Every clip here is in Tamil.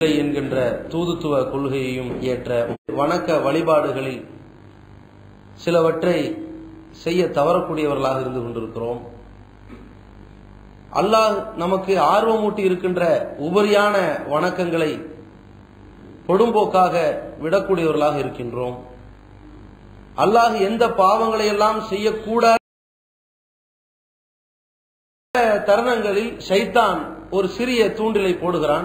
என்கின்ற தூதுத்துவ கொள்கையையும் ஏற்ற வணக்க வழிபாடுகளில் சிலவற்றை செய்ய தவறக்கூடியவர்களாக இருந்து கொண்டிருக்கிறோம். அல்லாஹ் நமக்கு ஆர்வமூட்டி இருக்கின்ற உபரியான வணக்கங்களை பொடும்போக்காக விடக்கூடியவர்களாக இருக்கின்றோம். அல்லாஹ் எந்த பாவங்களை எல்லாம் செய்யக்கூடாத தருணங்களில் ஷைத்தான் ஒரு சிறிய தூண்டிலை போடுகிறான்.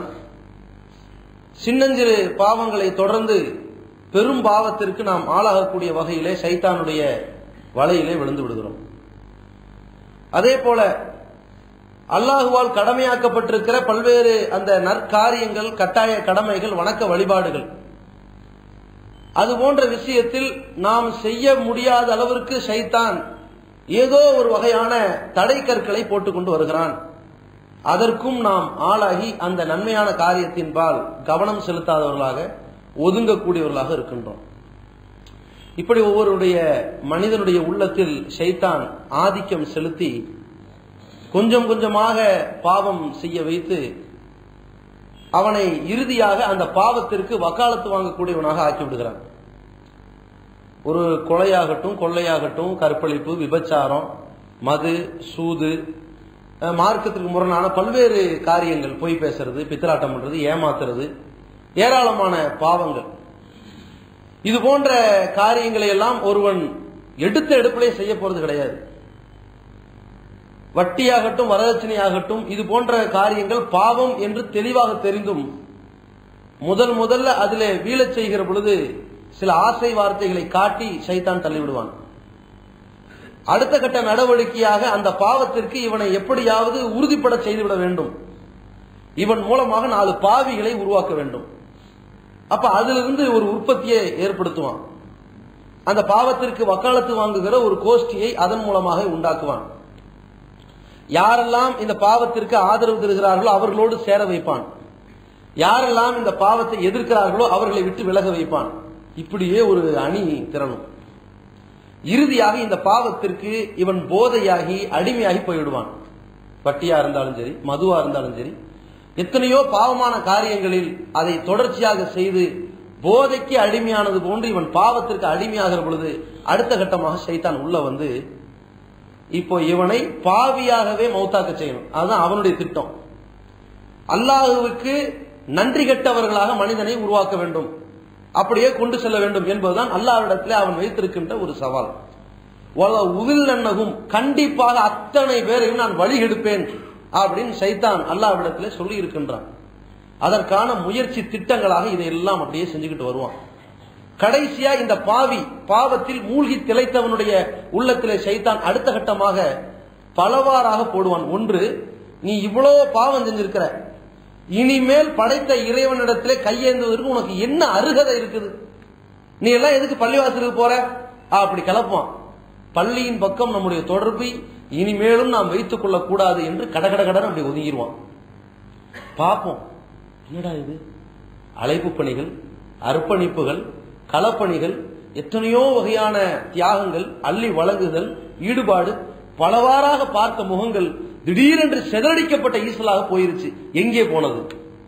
சின்னஞ்சிறு பாவங்களை தொடர்ந்து பெரும் பாவத்திற்கு நாம் ஆளாகக்கூடிய வகையிலே ஷைத்தானுடைய வலையிலே விழுந்து விடுகிறோம். அதே போல அல்லாஹுவால் கடமையாக்கப்பட்டிருக்கிற பல்வேறு அந்த நற்காரியங்கள், கட்டாய கடமைகள், வணக்க வழிபாடுகள், அது போன்ற விஷயத்தில் நாம் செய்ய முடியாத அளவிற்கு ஷைத்தான் ஏதோ ஒரு வகையான தடை கற்களை போட்டுக்கொண்டு வருகிறான். அதற்கும் நாம் ஆளாகி அந்த நன்மையான காரியத்தின்பால் கவனம் செலுத்தாதவர்களாக, ஒதுங்கக்கூடியவர்களாக இருக்கின்றோம். இப்படி ஒவ்வொருடைய மனிதனுடைய உள்ளத்தில் ஷைத்தான் ஆதிக்கம் செலுத்தி கொஞ்சம் கொஞ்சமாக பாவம் செய்ய வைத்து அவனை இறுதியாக அந்த பாவத்திற்கு வக்காலத்து வாங்கக்கூடியவனாக ஆக்கிவிடுகிறான். ஒரு கொலையாகட்டும், கொள்ளையாகட்டும், கற்பழிப்பு, விபச்சாரம், மது, சூது, மார்க்கத்திற்கு முரணான பல்வேறு காரியங்கள், பொய் பேசுறது, பித்தலாட்டம் பண்றது, ஏமாத்துறது, ஏராளமான பாவங்கள், இது போன்ற காரியங்களை எல்லாம் ஒருவன் எடுத்த எடுப்பிலே செய்ய போறது கிடையாது. வட்டியாகட்டும், வரதட்சணையாகட்டும், இது போன்ற காரியங்கள் பாவம் என்று தெளிவாக தெரிந்தும் முதல்ல அதிலே வீழச் செய்கிற பொழுது சில ஆசை வார்த்தைகளை காட்டி ஷைத்தான் தள்ளிவிடுவான். அடுத்த கட்ட நடவடிக்கையாக அந்த பாவத்திற்கு இவனை எப்படியாவது உறுதிப்பட செய்துவிட வேண்டும், இவன் மூலமாக 4 பாவிகளை உருவாக்க வேண்டும். அப்ப அதிலிருந்து ஒரு உற்பத்தியை ஏற்படுத்துவான். அந்த பாவத்திற்கு வக்காலத்து வாங்குகிற ஒரு கோஷ்டியை அதன் மூலமாக உண்டாக்குவான். யாரெல்லாம் இந்த பாவத்திற்கு ஆதரவு தருகிறார்களோ அவர்களோடு சேர வைப்பான். யாரெல்லாம் இந்த பாவத்தை எதிர்க்கிறார்களோ அவர்களை விட்டு விலக வைப்பான். இப்படியே ஒரு அணி திரளும். இறுதியாக இந்த பாவத்திற்கு இவன் போதையாகி அடிமையாகி போய்விடுவான். வட்டியா இருந்தாலும் சரி, மதுவா இருந்தாலும் சரி, எத்தனையோ பாவமான காரியங்களில் அதை தொடர்ச்சியாக செய்து போதைக்கு அடிமையானது போன்று இவன் பாவத்திற்கு அடிமையாகிற பொழுது அடுத்த கட்டமாக ஷைத்தான் உள்ள வந்து இப்போ இவனை பாவியாகவே மௌத்தாக்க செய்யணும். அதுதான் அவனுடைய திட்டம். அல்லாஹுவுக்கு நன்றி கெட்டவர்களாக மனிதனை உருவாக்க வேண்டும், அப்படியே கொண்டு செல்ல வேண்டும் என்பதுதான் அல்லாஹ்விடத்திலே அவன் வைத்திருக்கின்ற ஒரு சவால். உதில்லன்னகும், கண்டிப்பாக அத்தனை பேரையும் நான் வழி எடுப்பேன் அப்படின்னு ஷைத்தான் அல்லாஹ்விடத்திலே சொல்லி இருக்கின்றான். அதற்கான முயற்சி திட்டங்களாக இதையெல்லாம் அப்படியே செஞ்சுக்கிட்டு வருவான். கடைசியா இந்த பாவத்தில் மூழ்கி திளைத்தவனுடைய உள்ளத்திலே ஷைத்தான் அடுத்த கட்டமாக பலவாறாக போடுவான். ஒன்று, நீ இவ்வளவு பாவம் செஞ்சிருக்கிற, இனிமேல் படைத்த இறைவனிடத்திலே கையேந்துவதற்கு உனக்கு என்ன அருகதை இருக்குது? நீ எல்லாம் எதுக்கு பள்ளிவாசலுக்கு போற? அப்படி கிளப்பான். பள்ளியின் பக்கம் நம்முடைய தொடர்பை இனிமேலும் நாம் வைத்துக் கொள்ள கூடாது என்று கடகடகடன் அப்படி ஒதுங்கிடுவான். பார்ப்போம், என்னடா இது? அழைப்பு பணிகள், அர்ப்பணிப்புகள், களப்பணிகள், எத்தனையோ வகையான தியாகங்கள், அள்ளி வழங்குதல், ஈடுபாடு, பலவாறாக பார்த்த முகங்கள் திடீரென்று செதறடிக்கப்பட்ட ஈசலாக போயிருச்சு. எங்கே போனது?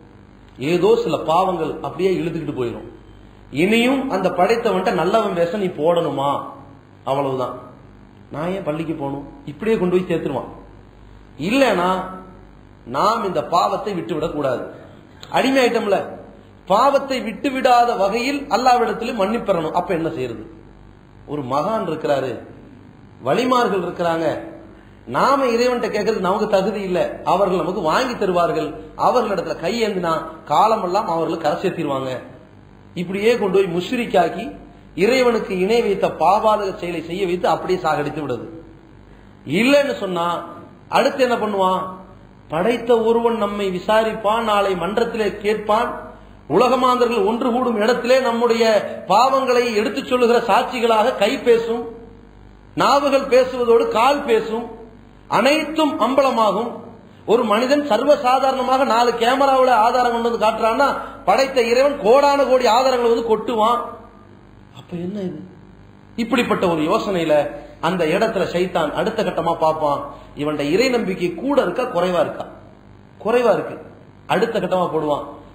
ஏதோ சில பாவங்கள் அப்படியே இழுத்துக்கிட்டு போயிடும். இனியும் அந்த படைத்தவன்ட்ட நல்லவன் பேச நீ போடணுமா? அவ்வளவுதான். நான் ஏன் பள்ளிக்கு போகணும்? இப்படியே கொண்டு போய் சேர்த்துருவான். இல்லைனா நாம் இந்த பாவத்தை விட்டுவிடக் கூடாது. அடிமை ஐட்டம்ல பாவத்தை விட்டுவிடாத வகையில் அல்லாஹ்விடத்தில் மன்னிப்பெறணும். அப்ப என்ன செய்யறது? ஒரு மகான் இருக்கிறாரு, வலிமார்கள் இருக்கிறாங்க, நாம இறைவன்கிட்ட கேட்கறது நமக்கு தகுதி இல்லை, அவர்கள் நமக்கு வாங்கி தருவார்கள், அவர்களிடத்துல கையேந்தினா காலமெல்லாம் அவர்கள் கரை சேர்த்திருவாங்க. இப்படியே கொண்டு போய் முஷ்ரிக்காக்கி இறைவனுக்கு இணை வைத்த பாபாதக செயலை செய்ய வைத்து அப்படியே சாகடித்து விடுது. இல்லைன்னு சொன்னா அடுத்து என்ன பண்ணுவான்? படைத்த ஒருவன் நம்மை விசாரிப்பான், நாளை மன்றத்திலே கேட்பான், உலகமாந்தர்கள் ஒன்று கூடும் இடத்திலே நம்முடைய பாவங்களை எடுத்துச் சொல்லுகிற சாட்சிகளாக கை பேசும், நாவுகள் பேசுவதோடு கால் பேசும், அனைத்தும் அம்பலமாகும். ஒரு மனிதன் சர்வசாதாரணமாக 4 கேமராவில் ஆதாரம் கொண்டு வந்து காட்டுறான்னா படைத்த இறைவன் கோடான கோடி ஆதாரங்கள் வந்து கொட்டுவான். அப்ப என்ன இது? இப்படிப்பட்ட ஒரு யோசனையில அந்த இடத்துல ஷைத்தான் அடுத்த கட்டமா பார்ப்பான், இவன் இறை நம்பிக்கை கூட இருக்கா குறைவா இருக்கா? குறைவா இருக்கு. அடுத்த கட்டமா போடுவான்,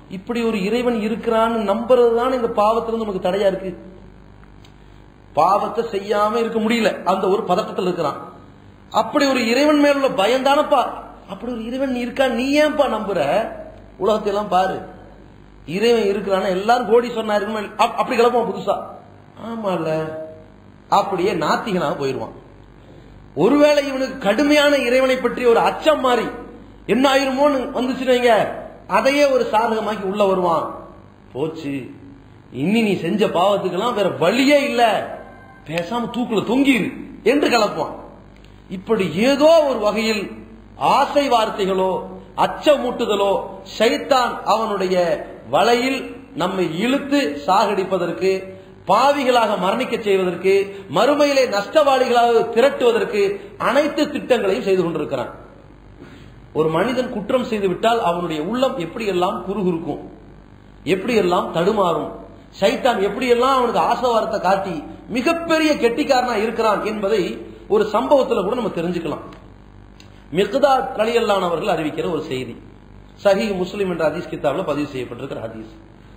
இப்படி ஒரு இறைவன் இருக்கிறான்னு நம்புறதுதான் இந்த பாவத்திலிருந்து நமக்கு தடையா இருக்கு. பாவத்தை செய்யாம இருக்க முடியல, அந்த ஒரு பதட்டத்தில் இருக்கிறான். அப்படி ஒரு இறைவன் மேல உள்ள பயம் தானப்பா. அப்படி ஒரு இறைவன் இருக்கா, நீ ஏன்பா நம்புற? உலகத்தை எல்லாம் பாரு, இறைவன் இருக்கிறான்னா எல்லாரும் கோடீஸ்வரனா இருக்கணும் அப்படி கிளம்புவான் புதுசா. ஆமால, அப்படியே நாத்திகனாக போயிடுவான். ஒருவேளை இவனுக்கு கடுமையான இறைவனை பற்றி ஒரு அச்சம் மாறி என்ன ஆயிருமோன்னு வந்துச்சுங்க, அதையே ஒரு சாதகமாக்கி உள்ள வருவான். போச்சு, இனி நீ செஞ்ச பாவத்துக்கெல்லாம் வேற வழியே இல்ல, பேசாம தூக்குல தொங்கிரு என்று கலப்புவான். இப்படி ஏதோ ஒரு வகையில் ஆசை வார்த்தைகளோ அச்சமூட்டுதலோ ஷைத்தான் அவனுடைய வலையில் நம்மை இழுத்து சாகடிப்பதற்கு, பாவிகளாக மரணிக்க செய்வதற்கு, மறுமையிலே நஷ்டவாளிகளாக திரட்டுவதற்கு அனைத்து திட்டங்களையும் செய்து கொண்டிருக்கிறான். ஒரு மனிதன் குற்றம் செய்து விட்டால் அவனுடைய உள்ளம் எப்படியெல்லாம் குறுகுறுக்கும், எப்படியெல்லாம் தடுமாறும், ஷைத்தான் எப்படியெல்லாம் அவனுக்கு ஆசவாரத்தை காட்டி மிகப்பெரிய கெட்டிக்காரனா இருக்கிறான் என்பதை ஒரு சம்பவத்தில் கூட நம்ம தெரிஞ்சுக்கலாம். மிக்தாத் ரலியல்லாஹு அன்ஹு அவர்கள் அறிவிக்கிற ஒரு செய்தி, சஹீஹ் முஸ்லிம் என்ற ஹதீஸ் கிதாபில் பதிவு செய்யப்பட்டிருக்கிற ஹதீஸ்.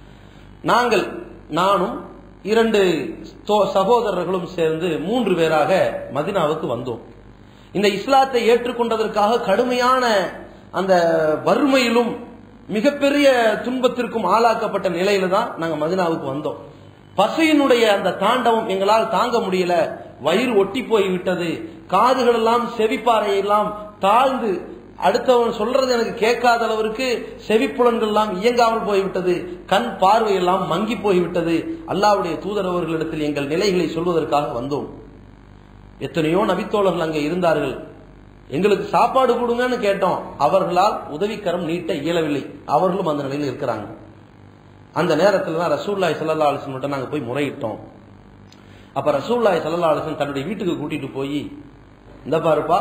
நானும் 2 சகோதரர்களும் சேர்ந்து 3 பேராக மதீனாவுக்கு வந்தோம். இந்த இஸ்லாத்தை ஏற்றுக்கொண்டதற்காக கடுமையான அந்த வறுமையிலும் மிகப்பெரிய துன்பத்திற்கும் ஆளாக்கப்பட்ட நிலையில தான் நாங்க மதீனாவுக்கு வந்தோம். பசியினுடைய அந்த தாண்டவம் எங்களால் தாங்க முடியல, வயிறு ஒட்டி போய்விட்டது, காதுகள் எல்லாம் செவிப்பாறையெல்லாம் தாழ்ந்து அடுத்தவன் சொல்றது எனக்கு கேட்காத அளவிற்கு செவிப்புலன்கள் எல்லாம் இயங்காமல் போய்விட்டது, கண் பார்வையெல்லாம் மங்கி போய்விட்டது. அல்லாஹ்வுடைய தூதர் அவர்களிடத்தில் எங்கள் நிலைகளை சொல்வதற்காக வந்தோம். எத்தனையோ நபித்தோழர்கள் அங்கே இருந்தார்கள், எங்களுக்கு சாப்பாடு கொடுங்கன்னு கேட்டோம், அவர்களால் உதவிக்கரம் நீட்ட இயலவில்லை, அவர்களும் அந்த நிலையில் இருக்கிறாங்க. அந்த நேரத்தில் தான் ரசூலுல்லாஹி ஸல்லல்லாஹு அலைஹி வஸல்லம் நாங்க போய் முறையிட்டோம். அப்ப ரசூலுல்லாஹி ஸல்லல்லாஹு அலைஹி வஸல்லம் தன்னுடைய வீட்டுக்கு கூட்டிட்டு போய், இந்த பாருப்பா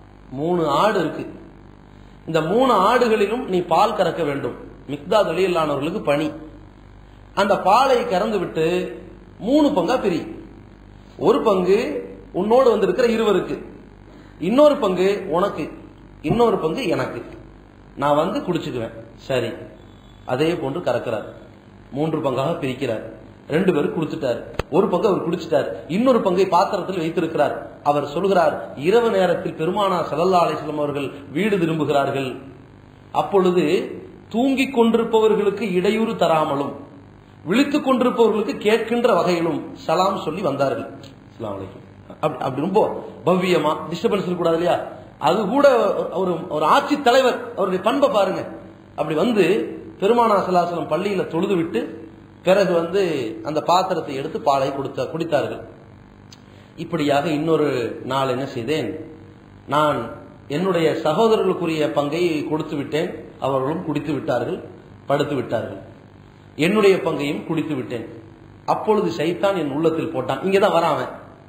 3 ஆடு இருக்கு, இந்த 3 ஆடுகளிலும் நீ பால் கறக்க வேண்டும். மிக்தாத் ரலியல்லாஹு அன்ஹு அவர்களுக்கு பணி. அந்த பாலை கறந்து விட்டு 3 பங்கா பிரி. ஒரு பங்கு உன்னோடு வந்திருக்கிற இருவருக்கு, இன்னொரு பங்கு உனக்கு, இன்னொரு பங்கு எனக்கு, நான் வந்து குடிச்சுக்குவேன். சரி, அதே போன்று கறக்கிறார். 3 பங்காக பிரிக்கிறார். 2 பேருக்கு கொடுத்துட்டார். ஒரு பங்கு அவர் குடிச்சிட்டார், இன்னொரு பங்கை பாத்திரத்தில் வைத்திருக்கிறார். அவர் சொல்கிறார், இரவு நேரத்தில் பெருமானார் ஸல்லல்லாஹு அலைஹி வஸல்லம் அவர்கள் வீடு திரும்புகிறார்கள். அப்பொழுது தூங்கிக் கொண்டிருப்பவர்களுக்கு இடையூறு தராமலும் விழித்துக் கொண்டிருப்பவர்களுக்கு கேட்கின்ற வகையிலும் சலாம் சொல்லி வந்தார்கள். அஸ்ஸலாமு அலைக்கும். அப்படி ரொம்ப பவ்யமா, டிஸ்டர்பன்ஸ் இருக்கக்கூடாது இல்லையா, அது கூட ஒரு ஆட்சி தலைவர் அவருடைய பண்பை பாருங்க. அப்படி வந்து பெருமானார் ஸல்லல்லாஹு அலைஹி வஸல்லம் பள்ளியில தொழுது விட்டு பிறகு வந்து அந்த பாத்திரத்தை எடுத்து பாலை குடித்தார்கள். இப்படியாக இன்னொரு நாள் என்ன செய்தேன், நான் என்னுடைய சகோதரர்களுக்குரிய பங்கை கொடுத்து விட்டேன், அவர்களும் குடித்து விட்டார்கள், படுத்து விட்டார்கள். என்னுடைய பங்கையும் குடித்து விட்டேன். அப்பொழுது ஷைத்தான் என் உள்ளத்தில் போட்டான், இங்கதான் வராம,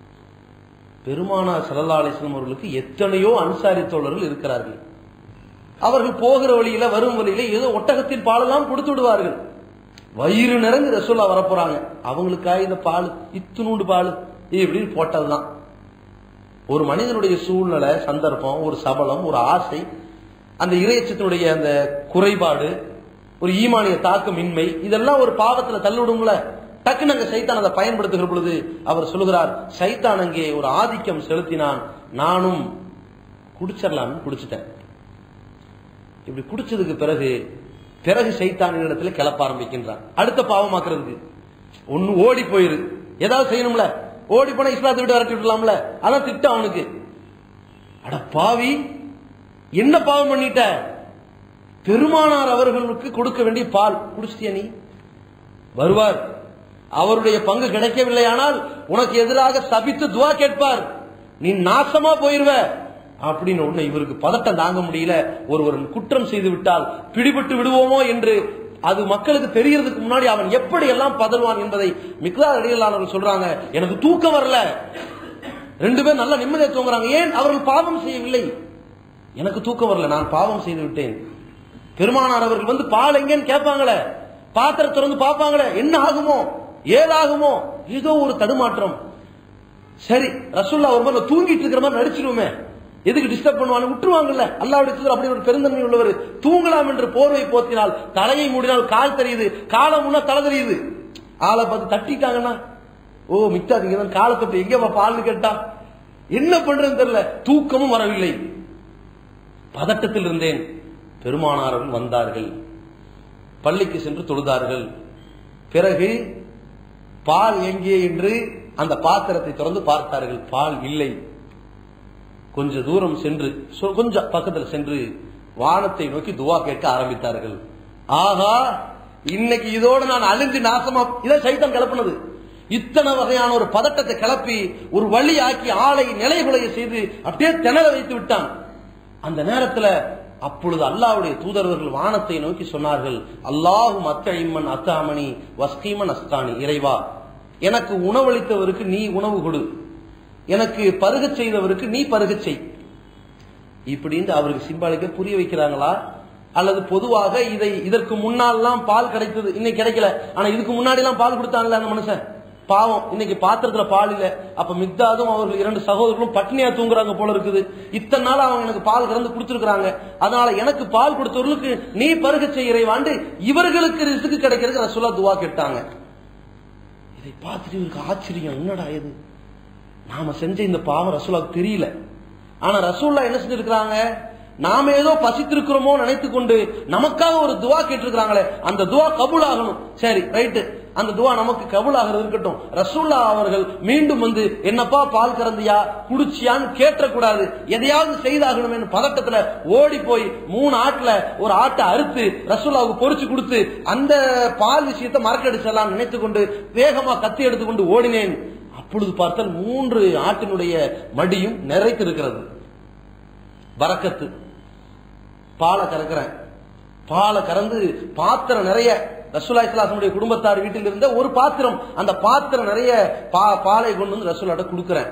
பெருமானார் ஸல்லல்லாஹு அலைஹி வஸல்லம் அவர்களுக்கு எத்தனையோ அன்சாரி தோழர்கள் இருக்கிறார்கள், அவர்கள் போகிற வழியில வரும் வழியில ஏதோ ஒட்டகத்தின் பாலெல்லாம் கொடுத்து விடுவார்கள். வயிறு நிறைஞ்சு ரசூலா வரப்போறாங்க, அவங்களுக்காக இந்த பால், இத்துணூண்டு பால் இப்படின்னு போட்டதுதான். ஒரு மனிதனுடைய சூழ்நிலை, சந்தர்ப்பம், ஒரு சபலம், ஒரு ஆசை, அந்த இறையச்சத்தினுடைய அந்த குறைபாடு, ஒரு ஈமானிய தாக்கமின்மை, இதெல்லாம் ஒரு பாவத்துல தள்ளிவிடுங்கள. டக்குன்னு அங்க சைத்தான் அதை பயன்படுத்துகிற பொழுது அவர் சொல்லுகிறார், சைத்தான் அங்கே ஒரு ஆதிக்கம் செலுத்தினான், நானும் குடிச்சிடலாம்னு குடிச்சிட்டேன். இப்படி குடிச்சதுக்கு பிறகு சைத்தானின் இடத்துல கிளப்ப ஆரம்பிக்கின்றான், அடுத்த பாவமாக்குறதுக்கு. ஒன்னு ஓடி போயிரு, ஏதாவது செய்யணும்ல, ஓடி போனா இஸ்லாத்தை விட்டு விரட்டி விடலாம்ல, அதான் திட்டம் அவனுக்கு. அட பாவி, என்ன பாவம் பண்ணிட்ட, பெருமானார் அவர்களுக்கு கொடுக்க வேண்டிய பால் குடிச்சிட்டியா நீ? வருவார், அவருடைய பங்கு கிடைக்கவில்லையானால் உனக்கு எதிராக சபித்து துவா கேட்பார், நீ நாசமா போயிருவ அப்படின்னு ஒண்ணு. இவருக்கு பதட்டம் தாங்க முடியல, ஒருவர் குற்றம் செய்து விட்டால் பிடிபட்டு விடுவோமோ என்று அது மக்களுக்கு தெரியறதுக்கு முன்னாடி அவன் எப்படி எல்லாம் பதறுவான் என்பதை மிக்தாத் ரலியல்லாஹு அன்ஹு சொல்றாங்க. எனக்கு தூக்கம் வரல, 2 பேர் நல்லா நிம்மதியா தூங்குறாங்க, ஏன்? அவர்கள் பாவம் செய்யவில்லை. எனக்கு தூக்கம் வரல, நான் பாவம் செய்து விட்டேன். பெருமானார் அவர்கள் வந்து பால் எங்கன்னு கேட்பாங்களே, பாத்திரம் திறந்து பார்ப்பாங்களே, என்ன ஆகுமோ, ஏதாகுமோ, ஏதோ ஒரு தடுமாற்றம். சரி, ரசூலுல்லாஹ் ஒரு மாதிரி தூங்கிட்டு இருக்கிற மாதிரி நடிச்சிருவோமே, எதுக்கு டிஸ்டர்ப் பண்ணுவாங்க, விட்டுருவாங்கல்ல. அல்லாஹ்வுடைய தூதர் அப்படி ஒரு பெருந்தன்மை உள்ளவர். தூங்கலாம் என்று போர்வை போத்தினால், தலையை மூடினால் கால் தெரியுது, காலை முன்னா தலை தெரியுது. ஆளை பார்த்து தட்டிட்டாங்கன்னா, ஓ மிக்தாதீங்க, காலை தொட்டு எங்கப்பா பால்னு கேட்டா என்ன பண்றதுன்னு தெரியல. தூக்கமும் வரவில்லை, பதட்டத்தில் இருந்தேன். பெருமானார்கள் வந்தார்கள், பள்ளிக்கு சென்று தொழுதார்கள். பிறகு பால் எங்கே என்று அந்த பாத்திரத்தை திறந்து பார்த்தார்கள், பால் இல்லை. கொஞ்ச தூரம் சென்று, கொஞ்சம் பக்கத்தில் சென்று வானத்தை நோக்கி துவா கேட்க ஆரம்பித்தார்கள். ஆகா, இன்னைக்கு இதோடு நான் அழிஞ்சு நாசமா. இதான் சைத்தான் கிளப்பினது. இத்தனை வகையான ஒரு பதட்டத்தை கிளப்பி ஒரு வழி ஆக்கி ஆளை நிலைகுலைய செய்து அப்படியே திணற வைத்து விட்டான். அந்த நேரத்தில் அப்பொழுது அல்லாஹ்வுடைய தூதர்கள் வானத்தை நோக்கி சொன்னார்கள், அல்லாஹும் அத்தஇம்மன் அத்தாமணி வஸ்கீமன் அஸ்கானி. இறைவா, எனக்கு உணவளித்தவருக்கு நீ உணவு கொடு, எனக்கு பருக செய்தவருக்கு நீ பருக செய். இப்படின்னு அவருக்கு சிம்பாலிக்க புரிய வைக்கிறாங்களா? அல்லது பொதுவாக இதற்கு முன்னாலாம் பால் கிடைத்தது, இன்னைக்கு கிடைக்கல, ஆனா இதுக்கு முன்னாடி எல்லாம் பால் கொடுத்தாங்கல்ல அந்த மனுஷன், பாவம் இன்னைக்கு பாத்திரத்துல பால் இல்ல. அப்ப மிக்தாதும் அவர்கள் 2 சகோதரர்களும் பட்னியா தூங்குறாங்க போல இருக்குது. இத்தனை நாள் அவங்க எனக்கு பால் கறந்து கொடுத்திருக்காங்க, அதனால எனக்கு பால் கொடுத்தவர்களுக்கு நீ பருக செய்யறைவாண்டு இவர்களுக்கு ரிஸ்க் கிடைக்கிறதுக்கு ரசூலுல்லாஹ் துவா கேட்டாங்க. இதை பார்த்துட்டு இவருக்கு ஆச்சரியம், என்னடா இது, நாம செஞ்ச இந்த பாவம் ரசூலுல்லாஹ்க்கு தெரியல. ஆனா ரசூலுல்லாஹ் என்ன செஞ்சிருக்காங்க, நாம ஏதோ பசித்திருக்கிறோமோ நினைத்துக் கொண்டு நமக்காக ஒரு துவா கேட்டிருக்கிறாங்களே, அந்த துவா கபூல் ஆகணும். சரி ரைட்டு, அந்த துவா நமக்கு கபூல் ஆகிறது இருக்கட்டும். ரசூலுல்லாஹ் அவர்கள் மீண்டும் வந்து என்னப்பா பால் கறந்தியா குடிச்சியான்னு கேட்டக்கூடாது, எதையாவது செய்தாகணும் பதட்டத்துல ஓடி போய் 3 ஆட்டுல ஒரு ஆட்டை அறுத்து ரசூலுல்லாஹ்வுக்கு பொரிச்சு கொடுத்து அந்த பால் விஷயத்தை மறக்கடிச்சலாம் நினைத்துக் கொண்டு வேகமா கத்தி எடுத்துக்கொண்டு ஓடினேன். அப்பொழுது பார்த்தால் 3 ஆட்டினுடைய மடியும் நிறைத்திருக்கிறது. பரக்கத்து. பாலை கறக்கிறேன், பாலை கறந்து பாத்திரம் நிறைய, ரசூலுல்லாஹி ஸல்லல்லாஹு அலைஹி வஸல்லம் குடும்பத்தார் வீட்டில் இருந்த ஒரு பாத்திரம், அந்த பாத்திரம் நிறைய பாலை கொண்டு வந்து ரசூலுல்லாஹ்ட்ட கொடுக்கிறேன்.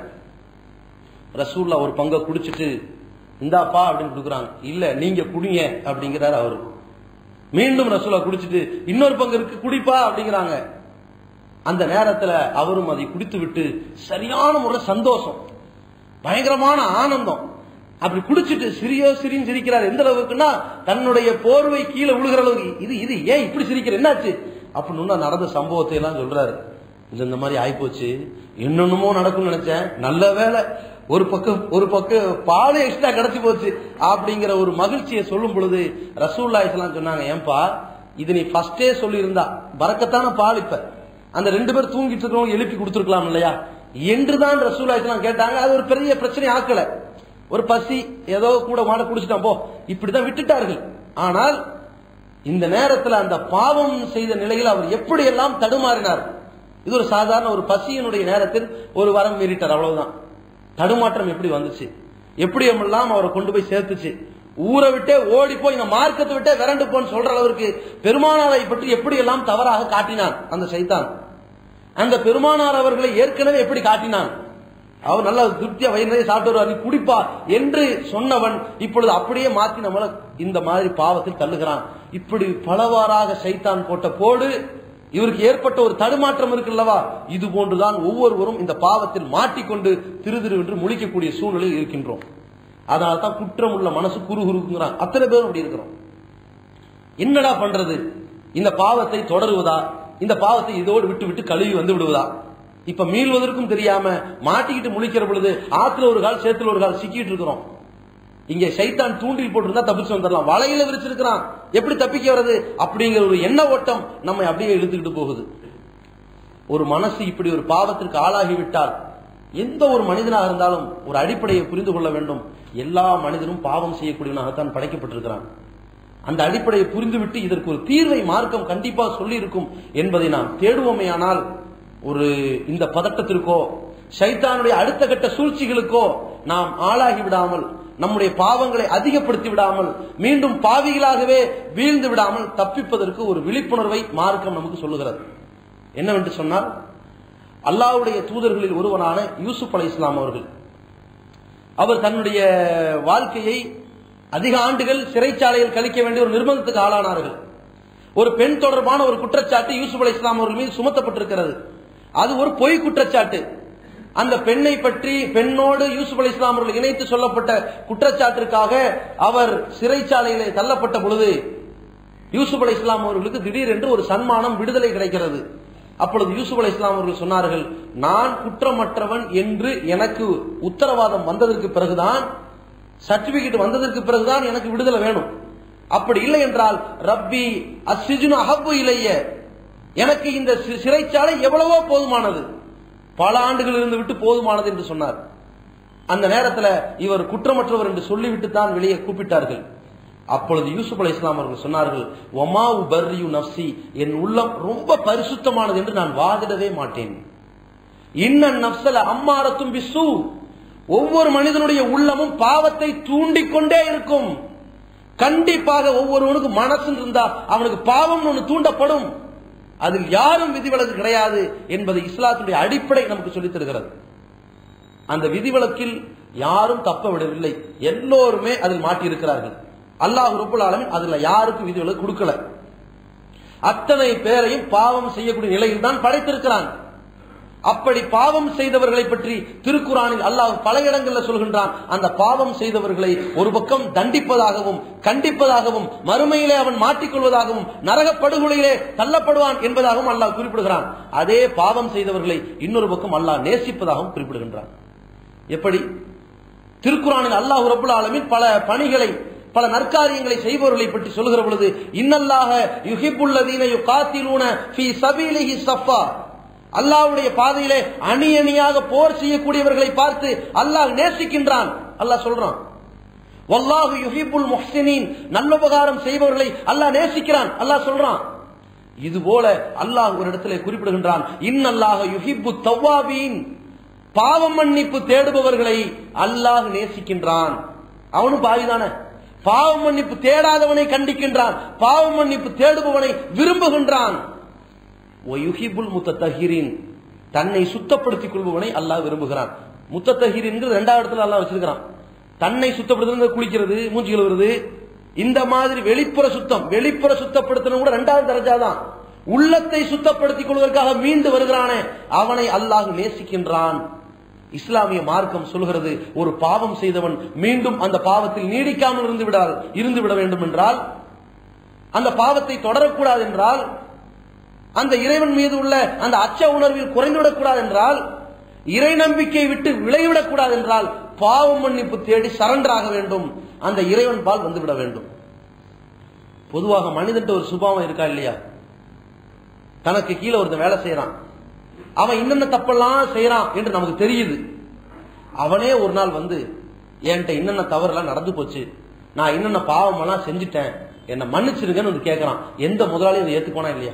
ரசூலுல்லாஹ் ஒரு பங்கை குடிச்சிட்டு இந்தாப்பா அப்படின்னு கொடுக்குறாங்க. இல்ல நீங்க குடிங்க அப்படிங்கிறாரு அவரு. மீண்டும் ரசூலுல்லாஹ் குடிச்சிட்டு இன்னொரு பங்கு இருக்கு குடிப்பா அப்படிங்கிறாங்க. அந்த நேரத்துல அவரும் அதை குடித்து விட்டு சரியான முறை சந்தோஷம், பயங்கரமான ஆனந்தம். அப்படி குடிச்சிட்டு சிரின்னு சிரிக்கிறார். எந்த அளவுக்குன்னா தன்னுடைய போர்வை கீழே விழுகிற அளவுக்கு. இது ஏன் இப்படி சிரிக்கிற, என்னாச்சு அப்படின்னு நடந்த சம்பவத்தை எல்லாம் சொல்றாரு. இந்த மாதிரி ஆயிப்போச்சு, என்னென்னமோ நடக்கும் நினைச்சேன், நல்ல வேலை ஒரு பக்கம் பால் எக்ஸ்ட்ரா கிடைச்சி போச்சு அப்படிங்கிற ஒரு மகிழ்ச்சியை சொல்லும் பொழுது ரசூலுல்லாஹி ஸல்லல்லாஹு அலைஹி வஸல்லம் சொன்னாங்க, ஏன்பா இது நீ ஃபர்ஸ்டே சொல்லி இருந்தா பரக்கத்தான பால், இப்ப அந்த 2 பேர் தூங்கிட்டு இருக்கிறவங்க எழுப்பி கொடுத்துருக்கலாம் இல்லையா என்றுதான் ரசூலுல்லாஹி ஸல்லல்லாஹு அலைஹி வஸல்லம் கேட்டாங்க. அது ஒரு பெரிய பிரச்சனை ஆக்கல. ஒரு பசி ஏதோ கூட மாட குடிச்சிட்டான் போ, இப்படிதான் விட்டுட்டார்கள். ஆனால் இந்த நேரத்தில் அந்த பாவம் செய்த நிலையில் அவர் எப்படி எல்லாம் தடுமாறினார். இது ஒரு சாதாரண ஒரு பசியினுடைய நேரத்தில் ஒரு வரம் மீறிட்டார், அவ்வளவுதான். தடுமாற்றம் எப்படி வந்துச்சு, எப்படி எல்லாம் அவரை கொண்டு போய் சேர்த்துச்சு. ஊரை விட்டே ஓடி போய் இந்த மார்க்கத்தை விட்டே விரண்டு போன்னு சொல்ற அளவிற்கு பெருமானாரை பற்றி எப்படி எல்லாம் தவறாக காட்டினான் அந்த சைத்தான். அந்த பெருமானார் அவர்களை ஏற்கனவே எப்படி காட்டினான். அவர் நல்ல திருப்தியா வயிறு சாப்பிட்டு வருவார், நீ குடிப்பா என்று சொன்னவன் இப்பொழுது அப்படியே மாத்தி நம்மள இந்த மாதிரி பாவத்தில் தள்ளுகிறான். இப்படி பலவாறாக சைத்தான் போட்ட போடு இவருக்கு ஏற்பட்ட ஒரு தடுமாற்றம் இருக்குல்லவா, இது போன்றுதான் ஒவ்வொருவரும் இந்த பாவத்தில் மாட்டிக்கொண்டு திரு என்று முழிக்கக்கூடிய சூழ்நிலையில் இருக்கின்றோம். அதனால்தான் குற்றம் உள்ள மனசு குறுகுறுக்குங்கிறான். அத்தனை பேரும் அப்படி இருக்கிறோம். என்னடா பண்றது, இந்த பாவத்தை தொடருவதா, இந்த பாவத்தை இதோடு விட்டு விட்டு கழுவி வந்து விடுவதா? இப்ப மீள்வதற்கும் தெரியாம மாட்டிக்கிட்டு முழிக்கிற பொழுது ஆத்துல ஒரு கால் சேத்துல ஒரு கால் சிக்கிட்டு இருக்கிறோம். இங்க சைத்தான் தூண்டில் போட்டிருந்தா தப்பிச்சு வந்துடலாம், வலையில விரிச்சிருக்கிறான், எப்படி தப்பிக்க வர்றது அப்படிங்கிற ஒரு எண்ண ஓட்டம் நம்ம அப்படியே இழுத்துக்கிட்டு போகுது. ஒரு மனசு இப்படி ஒரு பாவத்திற்கு ஆளாகிவிட்டால் எந்த ஒரு மனிதனாக இருந்தாலும் ஒரு அடிப்படையை புரிந்து கொள்ள வேண்டும். எல்லா மனிதனும் பாவம் செய்யக்கூடியவனாகத்தான் படைக்கப்பட்டிருக்கிறான். அந்த அடிப்படையை புரிந்துவிட்டு இதற்கு ஒரு தீர்வை மார்க்கம் கண்டிப்பா சொல்லி இருக்கும் என்பதை நாம் தேடுவோமேயானால் ஒரு இந்த பதட்டத்திற்கோ ஷைத்தானுடைய அடுத்த கட்ட சூழ்ச்சிகளுக்கோ நாம் ஆளாகி விடாமல், நம்முடைய பாவங்களை அதிகப்படுத்தி விடாமல், மீண்டும் பாவிகளாகவே வீழ்ந்து விடாமல் தப்பிப்பதற்கு ஒரு விழிப்புணர்வை மார்க்கம் நமக்கு சொல்லுகிறது. என்னவென்று சொன்னால், அல்லாஹ்வுடைய தூதர்களில் ஒருவனான யூசுப் அலைஹிஸ்ஸலாம் அவர்கள், அவர் தன்னுடைய வாழ்க்கையை அதிக ஆண்டுகள் சிறைச்சாலையில் கழிக்க வேண்டிய ஒரு நிர்பந்தத்துக்கு ஆளானார்கள். ஒரு பெண் தொடர்பான ஒரு குற்றச்சாட்டு யூசுப் அலைஹிஸ்ஸலாம் அவர்கள் மீது சுமத்தப்பட்டிருக்கிறது. அது ஒரு பொய் குற்றச்சாட்டு. அந்த பெண்ணை பற்றி, பெண்ணோடு யூசுப் அலைஹிஸ்ஸலாம் அவர்கள் இணைத்து சொல்லப்பட்ட குற்றச்சாட்டிற்காக அவர் சிறைச்சாலையிலே தள்ளப்பட்ட பொழுது யூசுப் அலைஹிஸ்ஸலாம் அவர்களுக்கு திடீரென்று ஒரு சன்மானம், விடுதலை கிடைக்கிறது. அப்பொழுது யூசுப் அலைஹிஸ்ஸலாம் அவர்கள் சொன்னார்கள், நான் குற்றமற்றவன் என்று எனக்கு உத்தரவாதம் வந்ததற்கு பிறகுதான், சர்டிபிகேட் வந்ததற்கு பிறகுதான் எனக்கு விடுதலை வேணும். அப்படி இல்லை என்றால் ரப்பி அஸ்ஸிஜ்னு அஹப்பு இலைய, எனக்கு இந்த சிறைச்சாலை எவ்வளவோ போதுமானது, பல ஆண்டுகள் இருந்து விட்டு போதுமானது என்று சொன்னார். அந்த நேரத்தில் இவர் குற்றமற்றவர் என்று சொல்லிவிட்டு தான் வெளியே கூப்பிட்டார்கள். அப்பொழுது யூசுப் அலைஹிஸ்ஸலாம் அவர்கள் சொன்னார்கள், வமா உபர்ரியு நஃப்ஸி, என் உள்ளம் ரொம்ப பரிசுத்தமானது என்று நான் வாதிடவே மாட்டேன். இன்னன் நஃப்ஸல அம்மாரத்தும் பிஸ்ஸூ, ஒவ்வொரு மனிதனுடைய உள்ளமும் பாவத்தை தூண்டிக்கொண்டே இருக்கும். கண்டிப்பாக ஒவ்வொருவனுக்கு மனசு இருந்தா அவனுக்கு பாவம் ஒன்று தூண்டப்படும். அதில் யாரும் விதிவிலக்கு கிடையாது என்பது இஸ்லாத்துடைய அடிப்படை நமக்கு சொல்லித் தருகிறது. அந்த விதிவிலக்கில் யாரும் தப்ப விடவில்லை, எல்லோருமே அதில் மாட்டியிருக்கிறார்கள். அல்லாஹ் ரப்புல் ஆலமீன் அதுல யாருக்கும் விதிவிலக்கு கொடுக்கல. அத்தனை பேரையும் பாவம் செய்யக்கூடிய நிலையில் தான் படைத்திருக்கிறான். அப்படி பாவம் செய்தவர்களை பற்றி திருக்குரானில் அல்லாஹ் பல இடங்களில் சொல்கின்றான். அந்த பாவம் செய்தவர்களை ஒரு பக்கம் தண்டிப்பதாகவும் கண்டிப்பதாகவும் மறுமையிலே அவன் மாட்டிக்கொள்வதாகவும் நரகப்படுகொலையிலே தள்ளப்படுவான் என்பதாகவும் அல்லாஹ் குறிப்பிடுகிறான். அதே பாவம் செய்தவர்களை இன்னொரு பக்கம் அல்லாஹ் நேசிப்பதாகவும் குறிப்பிடுகின்றான். எப்படி? திருக்குரானில் அல்லாஹ் ரப்புல் ஆலமீன் பல பணிகளை, பல நற்காரியங்களை செய்பவர்களை பற்றி சொல்லுகிற பொழுது, இன்னல்லாஹ யுஹிப்புல்லதீன யுகாத்திலூன ஃபீ சபீலிஹி ஸஃபா, அல்லாஹ்வுடைய பாதையிலே அணி அணியாக போர் செய்யக்கூடியவர்களை பார்த்து அல்லாஹ் நேசிக்கின்றான். அல்லாஹ் சொல்றான், வல்லாஹு யுஹிப்புல் முஹ்சினீன், நல்லுபகாரம் செய்பவர்களை அல்லாஹ் நேசிக்கிறான். அல்லாஹ் சொல்றான். இது போல அல்லாஹ் ஒரு இடத்திலே குறிப்பிடுகின்றான், இன்னல்லாஹ யுஹிப்பு தவ்வாபீன், பாவம் மன்னிப்பு தேடுபவர்களை அல்லாஹ் நேசிக்கின்றான். அவனும் பாவிதானே, பாவம் மன்னிப்பு தேடாதவனை கண்டிக்கின்றான், பாவம் மன்னிப்பு தேடுபவனை விரும்புகின்றான். தன்னை சுத்தப்படுத்திக் கொள்பவனை அல்லாஹ் விரும்புகிறான். முத்தத்தஹீரின் இரண்டாவது இடத்துல அல்லாஹ் வச்சிருக்கிறான். தன்னை சுத்தப்படுத்துறது, குளிக்கிறது, மூஞ்சி கழுவுறது, இந்த மாதிரி வெளிப்புற சுத்தம், வெளிப்புற சுத்தப்படுத்தணும் கூட இரண்டாவது தரஜா தான். உள்ளத்தை சுத்தப்படுத்திக் கொள்வதற்காக மீண்டு வருகிறானே அவனை அல்லாஹ் நேசிக்கின்றான். இஸ்லாமிய மார்க்கம் சொல்கிறது, ஒரு பாவம் செய்தவன் மீண்டும் அந்த பாவத்தில் நீடிக்காமல் இருந்து விட வேண்டும் என்றால், அந்த பாவத்தை தொடரக்கூடாது என்றால், அந்த இறைவன் மீது உள்ள அந்த அச்ச உணர்வில் குறைந்துவிடக்கூடாது என்றால், இறை நம்பிக்கை விட்டு விலகிவிடக்கூடாது என்றால், பாவம் மன்னிப்பு தேடி சரண்டர் ஆக வேண்டும், அந்த இறைவன் பால் வந்துவிட வேண்டும். பொதுவாக மனிதன் ஒரு சுபாவம் இருக்கா இல்லையா? தனக்கு கீழே ஒருத்தன் வேலை செய்யறான், அவன் என்னென்ன தப்பெல்லாம் செய்யறான் என்று நமக்கு தெரியுது. அவனே ஒரு நாள் வந்து என்கிட்ட என்னென்ன தவறுலாம் நடந்து போச்சு, நான் என்னென்ன பாவம் எல்லாம் செஞ்சுட்டேன், என்ன மன்னிச்சிருக்கேன்னு வந்து கேட்கறான். எந்த முதலாளியும் அதை ஏத்துக்குவானா இல்லையா?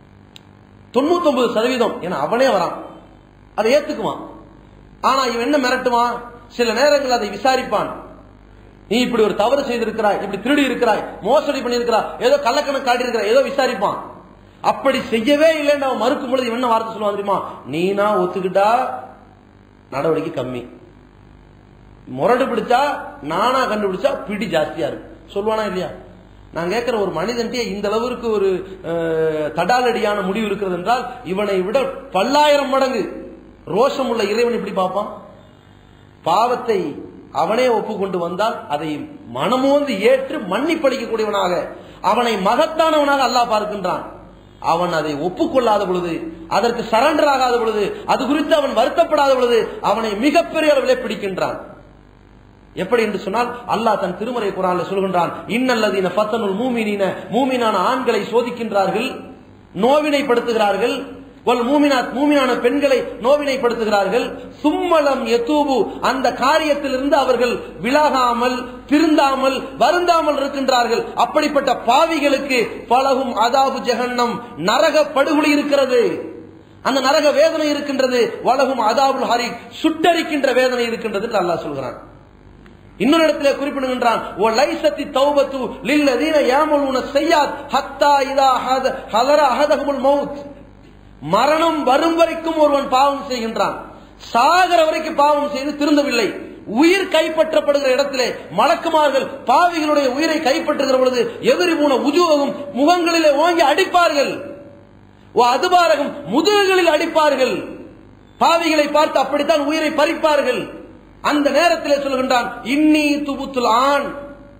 99% ஏன்னா அவனே வரான், அதை ஏத்துக்குவான். ஆனா இவன் என்ன மிரட்டுவான், சில நேரங்கள் அதை விசாரிப்பான். நீ இப்படி ஒரு தவறு செய்திருக்கிறாய், இப்படி திருடி இருக்கிறாய், மோசடி பண்ணிருக்கிறாய், ஏதோ கள்ளக்கணக்கு காட்டி இருக்கிறாய், ஏதோ விசாரிப்பான். அப்படி செய்யவே இல்லைன்னு அவன் மறுக்கும் பொழுது என்ன வார்த்தை சொல்லுவான் தெரியுமா? நீனா ஒத்துக்கிட்டா நடவடிக்கை கம்மி, முரடு பிடிச்சா நானா கண்டுபிடிச்சா பிடி ஜாஸ்தியா இருக்கு சொல்லுவானா இல்லையா? நான் கேட்கிற, ஒரு மனிதன் இந்த அளவிற்கு ஒரு தடாலடியான முடிவு இருக்கிறது என்றால், இவனை விட 10,000 மடங்கு ரோஷம் உள்ள இறைவன் இப்படி பார்ப்பான். பாவத்தை அவனே ஒப்புக்கொண்டு வந்தால் அதை மனமோந்து ஏற்று மன்னிப்பளிக்கக்கூடியவனாக, அவனை மகத்தானவனாக அல்லாஹ் பார்க்கின்றான். அவன் அதை ஒப்புக்கொள்ளாத பொழுது, அதற்கு சரண்டர் ஆகாத பொழுது, அது குறித்து அவன் வருத்தப்படாத பொழுது அவனை மிகப்பெரிய அளவிலே பிடிக்கின்றான். எப்படி என்று சொன்னால், அல்லாஹ் தன் திருமறை குர்ஆன்ல சொல்கின்றான், இன்னல்லதீன ஃபத்தனுல் மூமினீன, மூமினான ஆண்களை சோதிக்கின்றார்கள், நோவினைப்படுத்துகிறார்கள், வல் மூமினாத், மூமினான பெண்களை நோவினைப்படுத்துகிறார்கள், சும்மலம் யதூபு, அந்த காரியத்திலிருந்து அவர்கள் விலகாமல், திருந்தாமல், வருந்தாமல் இருக்கின்றார்கள். அப்படிப்பட்ட பாவிகளுக்கு பலகும் அதாபு ஜஹன்னம், நரக படுகொலை இருக்கிறது, அந்த நரக வேதனை இருக்கின்றது. வலகும் அதாபுல் ஹரீக், சுட்டரிக்கின்ற வேதனை இருக்கின்றது என்று அல்லாஹ் சொல்கிறான். இன்னொரு இடத்திலே குறிப்பிடுகின்றான், ஓ லைஸத்தி தௌபத்து லில்லதீன யாமலூன ஸய்யாத் ஹத்தா இதா ஹதர அஹதஹுல் மௌத், மரணம் வரும் வரைக்கும் ஒருவன் பாவம் செய்கின்றான், சாகர வரைக்கும் பாவம் செய்து திருந்தவில்லை, உயிர் கைப்பற்றப்படுகிற இடத்திலே மலக்குமார்கள் பாவிகளுடைய உயிரை கைப்பற்றுகிற பொழுது எதிரிபூன உஜூஹும், முகங்களிலே ஓங்கி அடிப்பார்கள், ஓ அதுபாரகம், முதுகுகளில் அடிப்பார்கள். பாவிகளை பார்த்து அப்படித்தான் உயிரை பறிப்பார்கள். அந்த நேரத்தில் சொல்கின்றான், இன்னி துபுத்துல் ஆன்,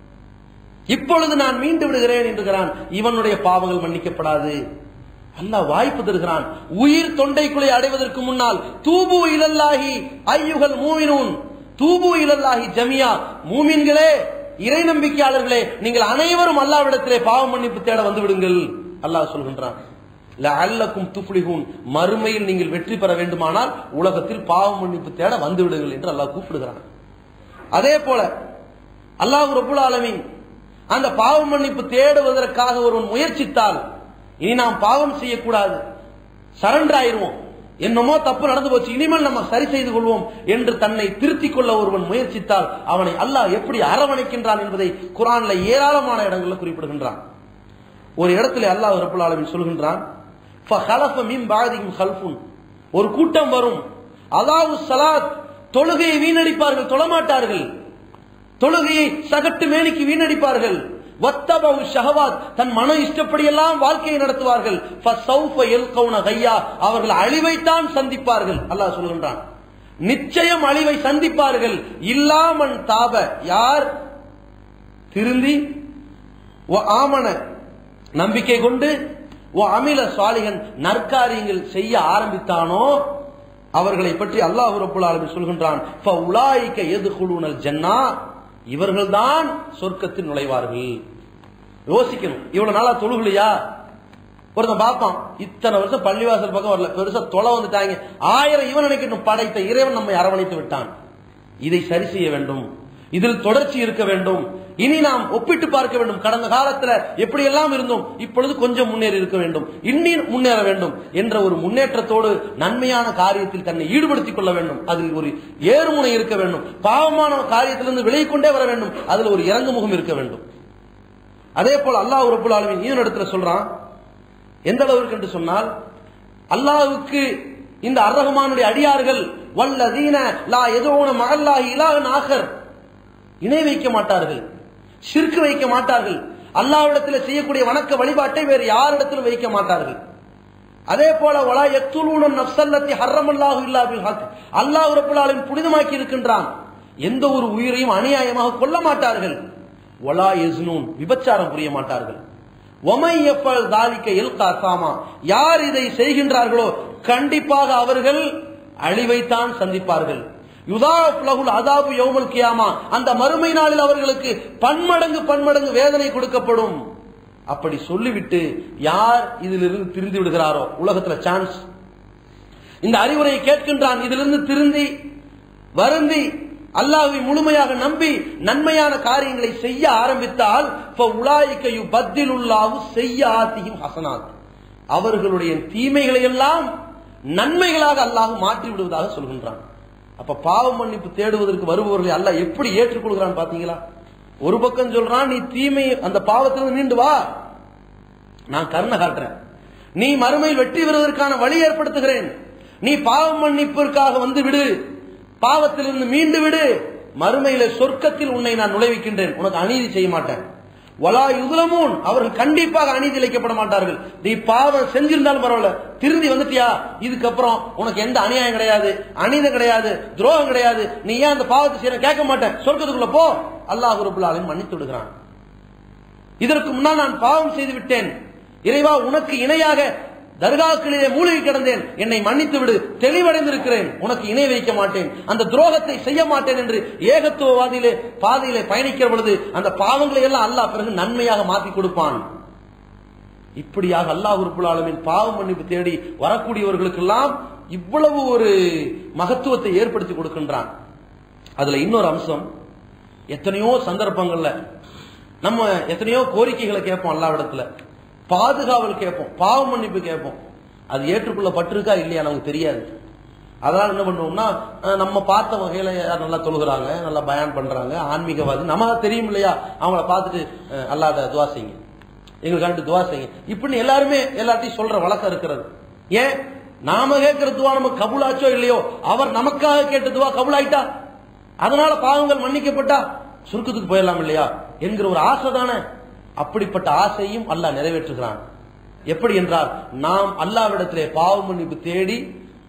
இப்பொழுது நான் மீண்டு விடுகிறேன் என்கிறான். இவனுடைய பாவங்கள் மன்னிக்கப்படாது. அல்லாஹ் வாய்ப்பு தருகிறான். உயிர் தொண்டைக்குள்ளே அடைவதற்கு முன்னால் தூபு இலல்லாஹி ஐயுகல் மூமினூன், தூபு இலல்லாஹி ஜமியா, மூமின்களே, இறை நம்பிக்கையாளர்களே, நீங்கள் அனைவரும் அல்லாஹ்விடத்திலே பாவ மன்னிப்பு தேட வந்து விடுங்கள். அல்லாஹ் சொல்கின்றான், லஅல்லக்கும் துஃப்லிஹூன், மறுமையில் நீங்கள் வெற்றி பெற வேண்டுமானால் உலகத்தில் பாவ மன்னிப்பு தேட வந்து விடுங்கள் என்று அல்லாஹ் கூப்பிடுகிறான். அதே போல அல்லாஹ் ரப்பல் ஆலமீன் அந்த பாவ மன்னிப்பு தேடுவதற்காக ஒருவன் முயற்சித்தால், இனி நாம் பாவம் செய்யக்கூடாது, சரண்டர் ஆயிருவோம், என்னமோ தப்பு நடந்து போச்சு, இனிமேல் நம்ம சரி செய்து கொள்வோம் என்று தன்னை திருத்திக் கொள்ள ஒருவன் முயற்சித்தால் அவனை அல்லாஹ் எப்படி அரவணைக்கின்றான் என்பதை குர்ஆன்ல ஏராளமான இடங்களில் குறிப்பிடுகின்றான். ஒரு இடத்துல அல்லாஹ் ரப்பல் ஆலமீன் சொல்கின்றான், ஃபஹலஃப மின் பஅதிஹிம் கல்ஃபுன், ஒரு கூட்டம் வரும், அதாவது ஸலாத், தொழுகையை வீணடிப்பார்கள், தொழமாட்டார்கள், தொழுகையை சகட்டு மேனிக்கு வீணடிப்பார்கள், வத்தபவு ஷஹவாத், தன் மன இஷ்டப்படியெல்லாம் வாழ்க்கையை நடத்துவார்கள், ஃபஸௌஃப யல்கௌன கய்யா, அவர்கள் அழிவைத்தான் சந்திப்பார்கள். அல்லாஹ் சொல்கின்றான், நிச்சயம் அழிவை சந்திப்பார்கள். இல்லாமன் தாப, யார் திருந்தி, வ ஆமன, நம்பிக்கை கொண்டு, வ அமில சாலிஹன், நற்காரியங்கள் செய்ய ஆரம்பித்தானோ அவர்களை பற்றி அல்லாஹ் ரப்பல் ஆலமீன் சொல்கின்றான், ஃபஉலாயிக யதுகுலூனல் ஜன்னா, இவர்கள்தான் சொர்க்கத்தில் நுழைவார்கள். யோசிக்கணும், இவ்வளவு நாளா தொழுகலையா? ஒருத்தன் பாப்பான், இத்தனை வருஷம் பள்ளிவாசல் பக்கம் வரல, பெருசா தொலை வந்துட்டாங்க, 1000 இவன் நினைக்கணும், படைத்த இறைவன் நம்மை அரவணைத்து விட்டான். இதை சரி செய்ய வேண்டும், இதில் தொடர்ச்சி இருக்க வேண்டும். இனி நாம் ஒப்பிட்டு பார்க்க வேண்டும், கடந்த காலத்துல எப்படி எல்லாம் இருந்தோம், இப்பொழுது கொஞ்சம் முன்னேறி இருக்க வேண்டும், இன்னும் முன்னேற வேண்டும் என்ற ஒரு முன்னேற்றத்தோடு நன்மையான காரியத்தில் தன்னை ஈடுபடுத்திக் கொள்ள வேண்டும். அதில் ஒரு ஏறுமுனை இருக்க வேண்டும், பாவமான காரியத்திலிருந்து விலகிக் கொண்டே வர வேண்டும், அதில் ஒரு இறங்குமுகம் இருக்க வேண்டும். அதே போல அல்லாஹ் ரப்பல் ஆலமீன் இந்த இடத்துல சொல்றான், எந்த அளவுக்கு என்று சொன்னால், அல்லாஹ்வுக்கு இந்த அர்ரஹ்மானுடைய அடியார்கள், வல்லதீன லா யதுஊன மஅல்லாஹி இலாஹன் ஆகர், இணை வைக்க மாட்டார்கள், ஷிர்க் வைக்க மாட்டார்கள், அல்லாஹ்விடத்தில் செய்யக்கூடிய வணக்க வழிபாட்டை வேறு யாரிடத்திலும் வைக்க மாட்டார்கள். அதே போல வலா யக்துலூன நஃப்ஸல்லதி ஹர்ரமல்லாஹு இல்லா பில் ஹக், அல்லாஹ் ரப்பல் ஆலமீன் புனிதமாக்கி இருக்கின்றான், எந்த ஒரு உயிரையும் அநியாயமாக கொல்ல மாட்டார்கள். வலா யஸ்னூன், விபச்சாரம் புரிய மாட்டார்கள். வமை யஃபல் தாலிக யல்கா சாமா, யார் இதை செய்கின்றார்களோ கண்டிப்பாக அவர்கள் அழிவைத்தான் சந்திப்பார்கள். யுதாஃப் லஹுல் அதாபு யௌமுல் கியாமா, அந்த மறுமை நாளில் அவர்களுக்கு பன்மடங்கு வேதனை கொடுக்கப்படும். அப்படி சொல்லிவிட்டு யார் இதிலிருந்து திருந்தி விடுகிறாரோ, உலகத்துல சான்ஸ், இந்த அறிவுரையை கேட்கின்றான், இதிலிருந்து திருந்தி வருந்தி அல்லாஹ்வை முழுமையாக நம்பி நன்மையான காரியங்களை செய்ய ஆரம்பித்தால், ஃபஉலாயிக யுபத்திலுல்லாஹு ஸய்யிஆத்திஹிம் ஹஸனாத், அவர்களுடைய தீமைகளை எல்லாம் நன்மைகளாக அல்லாஹ் மாற்றி விடுவதாக சொல்கின்றான். அப்ப பாவ மன்னிப்பு தேடுவதற்கு வருபவர்களை அல்லாஹ் எப்படி ஏற்றுக்கொள்கிறான் பாத்தீங்களா? ஒரு பக்கம் சொல்றான், நீ தீமை அந்த பாவத்திலிருந்து மீண்டு வா, நான் கருணை காட்டுறேன், நீ மறுமையில் வெற்றி பெறுவதற்கான வழி ஏற்படுத்துகிறேன், நீ பாவ மன்னிப்பிற்காக வந்து விடு, பாவத்திலிருந்து மீண்டு விடு, மறுமையில சொர்க்கத்தில் உன்னை நான் நுழைவிக்கின்றேன், உனக்கு அநீதி செய்ய மாட்டேன். வலா யுதுலமூன், அவர்கள் கண்டிப்பாக அநீதி இழைக்கப்பட மாட்டார்கள். நீ பாவம் செஞ்சிருந்தாலும் பரவாயில்ல, திருந்தி வந்துட்டியா, இதுக்கப்புறம் உனக்கு எந்த அநியாயம் கிடையாது, அநீதம் கிடையாது, துரோகம் கிடையாது, நீ ஏன் அந்த பாவத்தை செய்ய கேட்க மாட்டேன், சொர்க்கத்துக்குள்ள போ, அல்லாஹ் ரப்பல் ஆலமீன் மன்னித்து விடுகிறான். இதற்கு முன்னால் நான் பாவம் செய்து விட்டேன், இறைவா உனக்கு இணையாக தர்காக்களிலே மூழ்கி கிடந்தேன், என்னை மன்னித்து விடு, தெளிவடைந்திருக்கிறேன், உனக்கு இணை வைக்க மாட்டேன், அந்த துரோகத்தை செய்ய மாட்டேன் என்று ஏகத்துவவாதியிலே பாதையிலே பயணிக்கிற பொழுது அந்த பாவங்களை எல்லாம் அல்லாஹ் பிறகு நன்மையாக மாற்றி கொடுப்பான். இப்படியாக அல்லாஹ் ரப்பல் ஆலமீன் பாவ மன்னிப்பு தேடி வரக்கூடியவர்களுக்கெல்லாம் இவ்வளவு ஒரு மகத்துவத்தை ஏற்படுத்தி கொடுக்கின்றான். அதுல இன்னொரு அம்சம், எத்தனையோ சந்தர்ப்பங்கள்ல நம்ம எத்தனையோ கோரிக்கைகளை கேட்போம், அல்லாஹ்விடத்துல பாதுகாவல் கேட்போம், பாவ மன்னிப்பு கேட்போம், அது ஏற்றுக்கொள்ளப்பட்டிருக்கா இல்லையா நமக்கு தெரியாது. அதனால என்ன பண்ணுவோம்னா, நம்ம பார்த்த வகையில நல்லா தொழுகிறாங்க, நல்லா பயான் பண்றாங்க, ஆன்மீகவாதி, நமக்கு தெரியும் இல்லையா, அவங்கள பார்த்துட்டு அல்லாஹ்ட்ட துஆ செய்யுங்க, எங்களுக்காண்டி துஆ செய்யுங்க, இப்படின்னு எல்லாருமே எல்லாத்தையும் சொல்ற வழக்கம் இருக்கிறது. ஏன், நாம கேட்கிற துஆ நமக்கு கபூலாச்சோ இல்லையோ, அவர் நமக்காக கேட்ட துஆ கபூலாயிட்டா, அதனால பாவங்கள் மன்னிக்கப்பட்டா சுருக்கத்துக்கு போயிடலாம் இல்லையா என்கிற ஒரு ஆசை தானே. அப்படிப்பட்ட ஆசையும் அல்லாஹ் நிறைவேற்றுகிறான். எப்படி என்றால், நாம் அல்லாஹ்விடத்திலே பாவ மன்னிப்பு தேடி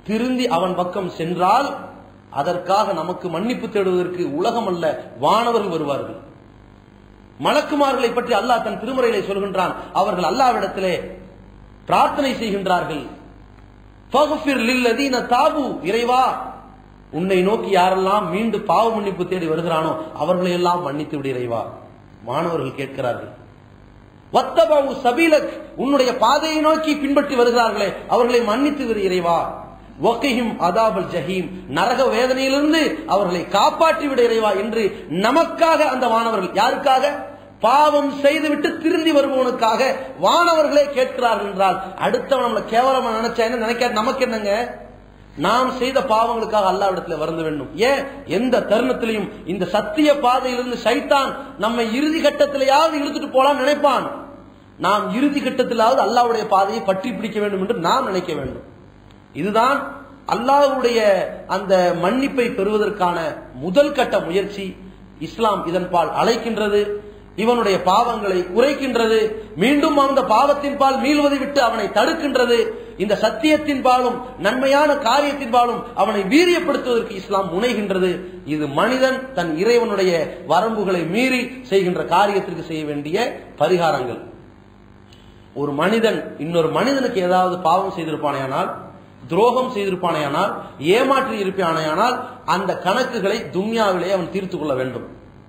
திருந்தி அவன் பக்கம் சென்றால் அதற்காக நமக்கு மன்னிப்பு தேடுவதற்கு உலகம் அல்ல வானவர்கள் வருவார்கள். மலக்குமார்களை பற்றி அல்லாஹ் தன் திருமறையிலே சொல்கின்றான். அவர்கள் அல்லாஹ்விடத்திலே பிரார்த்தனை செய்கின்றார்கள். ஃபக்ஃபிர் லில்லதீன தாபு, இறைவா உன்னை நோக்கி யாரெல்லாம் மீண்டும் பாவ மன்னிப்பு தேடி வருகிறானோ அவர்களை எல்லாம் மன்னித்து விடு இறைவா. மாணவர்கள் கேட்கிறார்கள். வத்தபவு சபீலக், உன்னுடைய பாதையை நோக்கி பின்பற்றி வருகிறார்களே அவர்களை மன்னித்து விடு இறைவா. வகிஹிம் அதாபல் ஜஹீம், நரக வேதனையிலிருந்து அவர்களை காப்பாற்றி விட இறைவா என்று நமக்காக அந்த வானவர்கள், யாருக்காக? பாவம் செய்துவிட்டு திருந்தி வருபவனுக்காக வானவர்களே கேட்கிறார்கள் என்றால் அடுத்தவன் நம்மளை கேவலமா நினைச்சா என்ன நினைக்காது, நமக்கு என்னங்க? நாம் செய்த பாவங்களுக்காக அல்லாஹ்விடத்தில் வருந்த வேண்டும். ஏன் எந்த தருணத்திலையும் இந்த சத்திய பாதையிலிருந்து சைத்தான் நம்மை இறுதி கட்டத்திலேயாவது இழுத்துட்டு போலாம் நினைப்பான். நாம் இறுதி கட்டத்திலாவது அல்லாஹ்வுடைய பாதையை பற்றி பிடிக்க வேண்டும் என்று நாம் நினைக்க வேண்டும். இதுதான் அல்லாஹ்வுடைய அந்த மன்னிப்பை பெறுவதற்கான முதல் கட்ட முயற்சி. இஸ்லாம் இதன் பால் அழைக்கின்றது, இவனுடைய பாவங்களை குறைக்கின்றது, மீண்டும் அந்த பாவத்தின் பால் மீள்வதை விட்டு அவனை தடுக்கின்றது. இந்த சத்தியத்தின் பாலும் நன்மையான காரியத்தின் பாலும் அவனை வீரியப்படுத்துவதற்கு இஸ்லாம் முனைகின்றது. இது மனிதன் தன் இறைவனுடைய வரம்புகளை மீறி செய்கின்ற காரியத்திற்கு செய்ய வேண்டிய பரிகாரங்கள். ஒரு மனிதன் இன்னொரு மனிதனுக்கு ஏதாவது பாவம் செய்திருப்பானேயானால், துரோகம் செய்திருப்பானேயானால், ஏமாற்றி இருப்பானேயானால் அந்த கணக்குகளை துன்யாவிலே அவன் தீர்த்து கொள்ள வேண்டும்.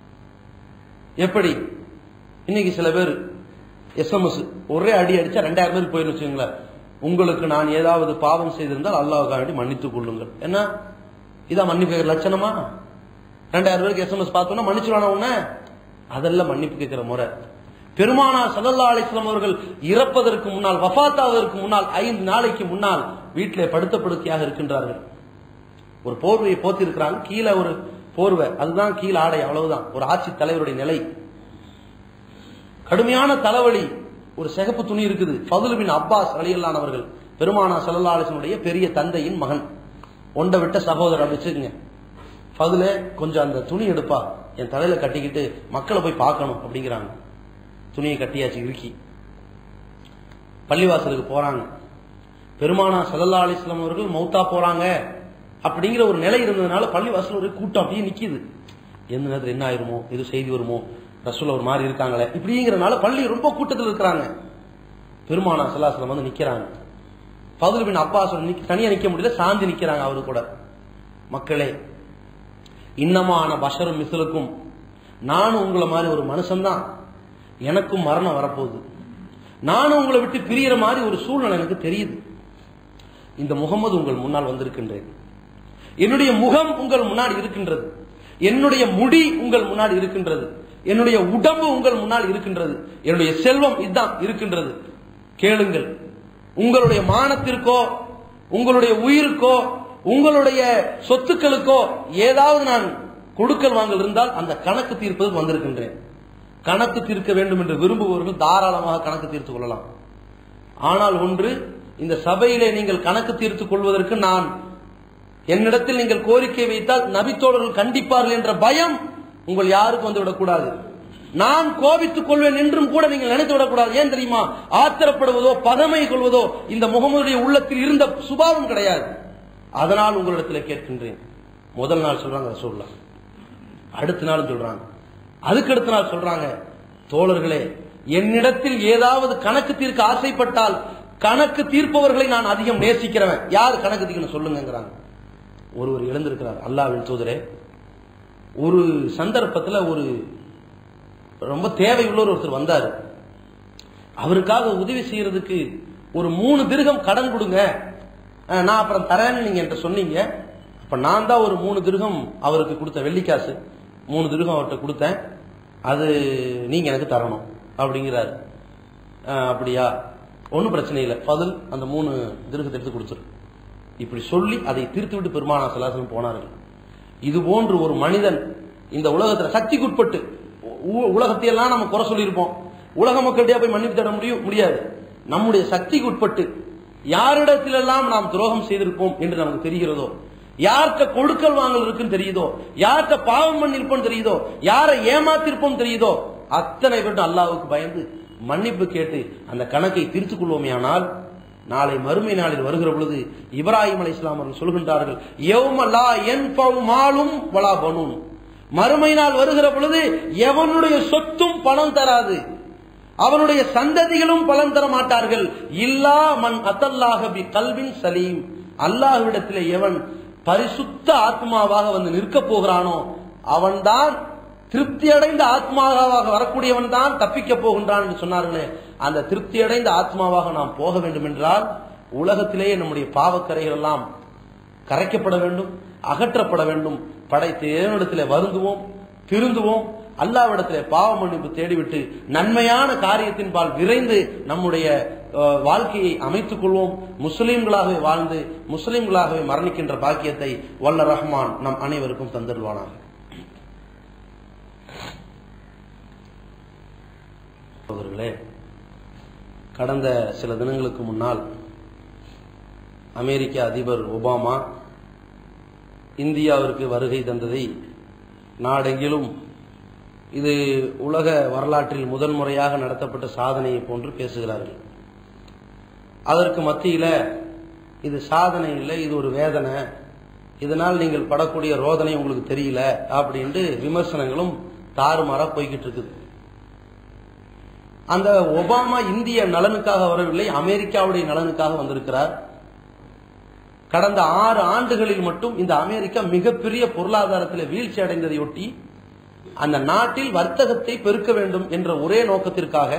எப்படி? இன்னைக்கு சில பேர் எஸ்எம்எஸ் ஒரே அடி அடிச்சா 2000 பேருக்கு போயிருந்து வச்சுங்களேன். உங்களுக்கு நான் ஏதாவது பாவம் செய்திருந்தால் அல்லாஹ்வுக்காக வேண்டி மன்னித்துக் கொள்ளுங்கள். என்ன இதான் மன்னிப்பு கேட்கிற லட்சணமா? 2000 பேருக்கு எஸ்எம்எஸ் பார்த்தோம்னா மன்னிச்சுவான உடனே? அதெல்லாம் மன்னிப்பு கேட்கிற முறை. பெருமானார் ஸல்லல்லாஹு அலைஹி வஸல்லம் அவர்கள் இறப்பதற்கு முன்னால், வஃபாத்தாவதற்கு முன்னால் 5 நாளைக்கு முன்னால் வீட்டிலே படுத்த படுக்கையாக இருக்கின்றார்கள். ஒரு போர்வையை போத்தி இருக்கிறாங்க, கீழே ஒரு போர்வை, அதுதான் கீழே ஆடை, அவ்வளவுதான். ஒரு ஆட்சி தலைவருடைய நிலை. கடுமையான தலைவலி. ஒரு சிகப்பு துணி இருக்குது. ஃபதுல் பின் அப்பாஸ் ரலியல்லாஹு அன்ஹு அவர்கள் பெருமானார் ஸல்லல்லாஹு அலைஹி வஸல்லம் பெரிய தந்தையின் மகன், ஒண்ட விட்ட சகோதரர் வச்சுக்கங்க. ஃபதுலே கொஞ்சம் அந்த துணி எடுப்பா, என் தலையில கட்டிக்கிட்டு மக்களை போய் பார்க்கணும் அப்படிங்கிறாங்க. துணியை கட்டியாச்சு இறுக்கி பள்ளிவாசலுக்கு போறாங்க. பெருமானார் ஸல்லல்லாஹு அலைஹி வஸல்லம் அவர்கள் மௌத்தா போறாங்க அப்படிங்கிற ஒரு நிலை இருந்ததுனால பள்ளிவாசல் ஒரு கூட்டம் அப்படியே நிக்குது. எந்த நேரத்தில் என்ன ஆயிருமோ, எது செய்தி வருமோ, ரசூல் ஒரு மாதிரி இருக்காங்களே இப்படிங்கிறனால பள்ளி ரொம்ப கூட்டத்தில் இருக்கிறாங்க. பெருமானார் ஸல்லல்லாஹு அலைஹி வஸல்லம் வந்து நிக்கிறாங்க. ஃபதுல் பின் அப்பாஸ் தனியா நிக்க முடியல, சாந்தி நிக்கிறாங்க அவரு கூட. மக்களே, இன்னமான பஷரும் மிஸ்லுக்கும், நானும் உங்களை மாதிரி ஒரு மனுஷன்தான், எனக்கும் மரணம் வரப்போகுது, நானும் உங்களை விட்டு பிரியற மாதிரி ஒரு சூழ்நிலை எனக்கு தெரியுது. இந்த முகமது உங்கள் முன்னால் வந்திருக்கின்றேன், என்னுடைய முகம் உங்கள் முன்னாடி இருக்கின்றது, என்னுடைய முடி உங்கள் முன்னாடி இருக்கின்றது, என்னுடைய உடம்பு உங்கள் முன்னால் இருக்கின்றது, என்னுடைய செல்வம் இதுதான் இருக்கின்றது. கேளுங்கள். உங்களுடைய மானத்திற்கோ, உங்களுடைய உயிருக்கோ, உங்களுடைய சொத்துக்களுக்கோ ஏதாவது நான் கொடுக்கல் வாங்கல் இருந்தால் அந்த கணக்கு தீர்ப்பதற்கு வந்திருக்கின்றேன். கணக்கு தீர்க்க வேண்டும் என்று விரும்புபவர்கள் தாராளமாக கணக்கு தீர்த்துக் கொள்ளலாம். ஆனால் ஒன்று, இந்த சபையிலே நீங்கள் கணக்கு தீர்த்துக் கொள்வதற்கு நான் என்னிடத்தில் நீங்கள் கோரிக்கை வைத்தால் நபித்தோழர்கள் கண்டிப்பார்கள் என்ற பயம் உங்கள் யாருக்கும் வந்து விடக்கூடாது. நான் கோபித்துக் கொள்வேன் என்றும் கூட நீங்கள் நினைத்து விடக்கூடாது. ஏன் தெரியுமா? ஆத்திரப்படுவதோ பதமை கொள்வதோ இந்த முகமதுடைய உள்ளத்தில் இருந்த சுபாவம் கிடையாது. அதனால் உங்களிடத்தில் கேட்கின்றேன். முதல் நாள் சொல்றாங்க ரசூலுல்லாஹ், அடுத்த நாள் சொல்றாங்க, அதுக்கு அடுத்த நாள் சொல்றாங்க, தோழர்களே, என்னிடத்தில் ஏதாவது கணக்கு தீர்க்க ஆசைப்பட்டால் கணக்கு தீர்ப்பவர்களை நான் அதிகம் நேசிக்கிறவன். யார் கணக்கு தீர்க்கணும் சொல்லுங்கிறாங்க. ஒருவர் எழுந்திருக்கிறார். அல்லாஹ்வின் தூதரே, ஒரு சந்தர்ப்பத்தில் ஒரு ரொம்ப தேவையுள்ள ஒருத்தர் வந்தார், அவருக்காக உதவி செய்யறதுக்கு ஒரு 3 திர்ஹம் கடன் கொடுங்க, நான் அப்புறம் தரேன்னு நீங்க என்கிட்ட சொன்னீங்க. அப்ப நான் தான் ஒரு 3 திர்ஹம் அவருக்கு கொடுத்த வெள்ளிக்காசு 3 திர்ஹம் அவர்கிட்ட கொடுத்தேன், அது நீங்க எனக்கு தரணும் அப்படிங்கிறாரு. அப்படியா, ஒன்னும் பிரச்சனை இல்லை, ஃபதுல் அந்த 3 திர்ஹத்தை எடுத்து கொடுத்துரு. இப்படி சொல்லி அதை தீர்த்து விட்டு பெருமானார் ஸல்லல்லாஹு அலைஹி வஸல்லம் போனார்கள். இது போன்று ஒரு மனிதன் இந்த உலகத்தில் சக்திக்குட்பட்டு, உலகத்தையெல்லாம் நம்ம குறை சொல்லியிருப்போம், உலக மக்களிடையே போய் மன்னிப்பு தேட முடியாது. நம்முடைய சக்திக்கு உட்பட்டு யாரிடத்திலெல்லாம் நாம் துரோகம் செய்திருப்போம் என்று நமக்கு தெரிகிறதோ, யார்கிட்ட கொடுக்கல் வாங்கல் இருக்குன்னு தெரியுதோ, யார்கிட்ட பாவம் பண்ணிருப்போம் தெரியுதோ, யாரை ஏமாத்திருப்போம் தெரியுதோ, அத்தனை பேரும் அல்லாஹ்வுக்கு பயந்து மன்னிப்பு கேட்டு அந்த கணக்கை தீர்த்துக் கொள்வோமே. ஆனால் நாளை மறுமை நாளில் வருகிற பொழுது இப்ராஹிம் அலைஹிஸ்ஸலாம் அவர்கள் சொல்கின்றார்கள், யௌம லா யன்ஃபஉ மாலும் வலா பனூன், மறுமை நாள் வருகிற பொழுது எவனுடைய சொத்தும் பணம் தராது, அவனுடைய சந்ததிகளும் பலன் தர மாட்டார்கள். இல்லா மன் அத்தல்லாஹ பி கல்பின் சலீம், அல்லாஹ்விடத்திலே எவன் பரிசுத்த ஆத்மாவாக வந்து நிற்க போகிறானோ அவன்தான், திருப்தி அடைந்த ஆத்மாவாக வரக்கூடியவன் தான் தப்பிக்க போகின்றான் என்று சொன்னார்களே. அந்த திருப்தி அடைந்த ஆத்மாவாக நாம் போக வேண்டும் என்றால் உலகத்திலேயே நம்முடைய பாவக்கரைகள் எல்லாம் கரைக்கப்பட வேண்டும், அகற்றப்பட வேண்டும். படைத்த இறைவனிடத்திலே வருந்துவோம், திருந்துவோம், அல்லாஹ்விடத்திலே பாவ மன்னிப்பு தேடிவிட்டு நன்மையான காரியத்தின் பால் விரைந்து நம்முடைய வாழ்க்கையை அமைத்துக் கொள்வோம். முஸ்லிம்களாகவே வாழ்ந்து முஸ்லிம்களாகவே மரணிக்கின்ற பாக்கியத்தை வல்ல ரஹ்மான் நம் அனைவருக்கும் தந்தருவானாக. சகோதரர்களே, கடந்த சில தினங்களுக்கு முன்னால் அமெரிக்க அதிபர் ஒபாமா இந்தியாவிற்கு வருகை தந்ததை நாடெங்கிலும் இது உலக வரலாற்றில் முதன்முறையாக நடத்தப்பட்ட சாதனையை போன்று பேசுகிறார்கள். அதற்கு மத்தியில இது சாதனை இல்லை, இது ஒரு வேதனை, இதனால் நீங்கள் படக்கூடிய ரோதனை உங்களுக்கு தெரியல அப்படின்ட்டு விமர்சனங்களும் தாறுமாறா போய்கிட்டு இருக்குது. அந்த ஒபாமா இந்திய நலனுக்காக வரவில்லை, அமெரிக்காவுடைய நலனுக்காக வந்திருக்கிறார். கடந்த 6 ஆண்டுகளில் மட்டும் இந்த அமெரிக்கா மிகப்பெரிய பொருளாதாரத்தில் வீழ்ச்சி அடைந்ததையொட்டி அந்த நாட்டில் வர்த்தகத்தை பெருக்க வேண்டும் என்ற ஒரே நோக்கத்திற்காக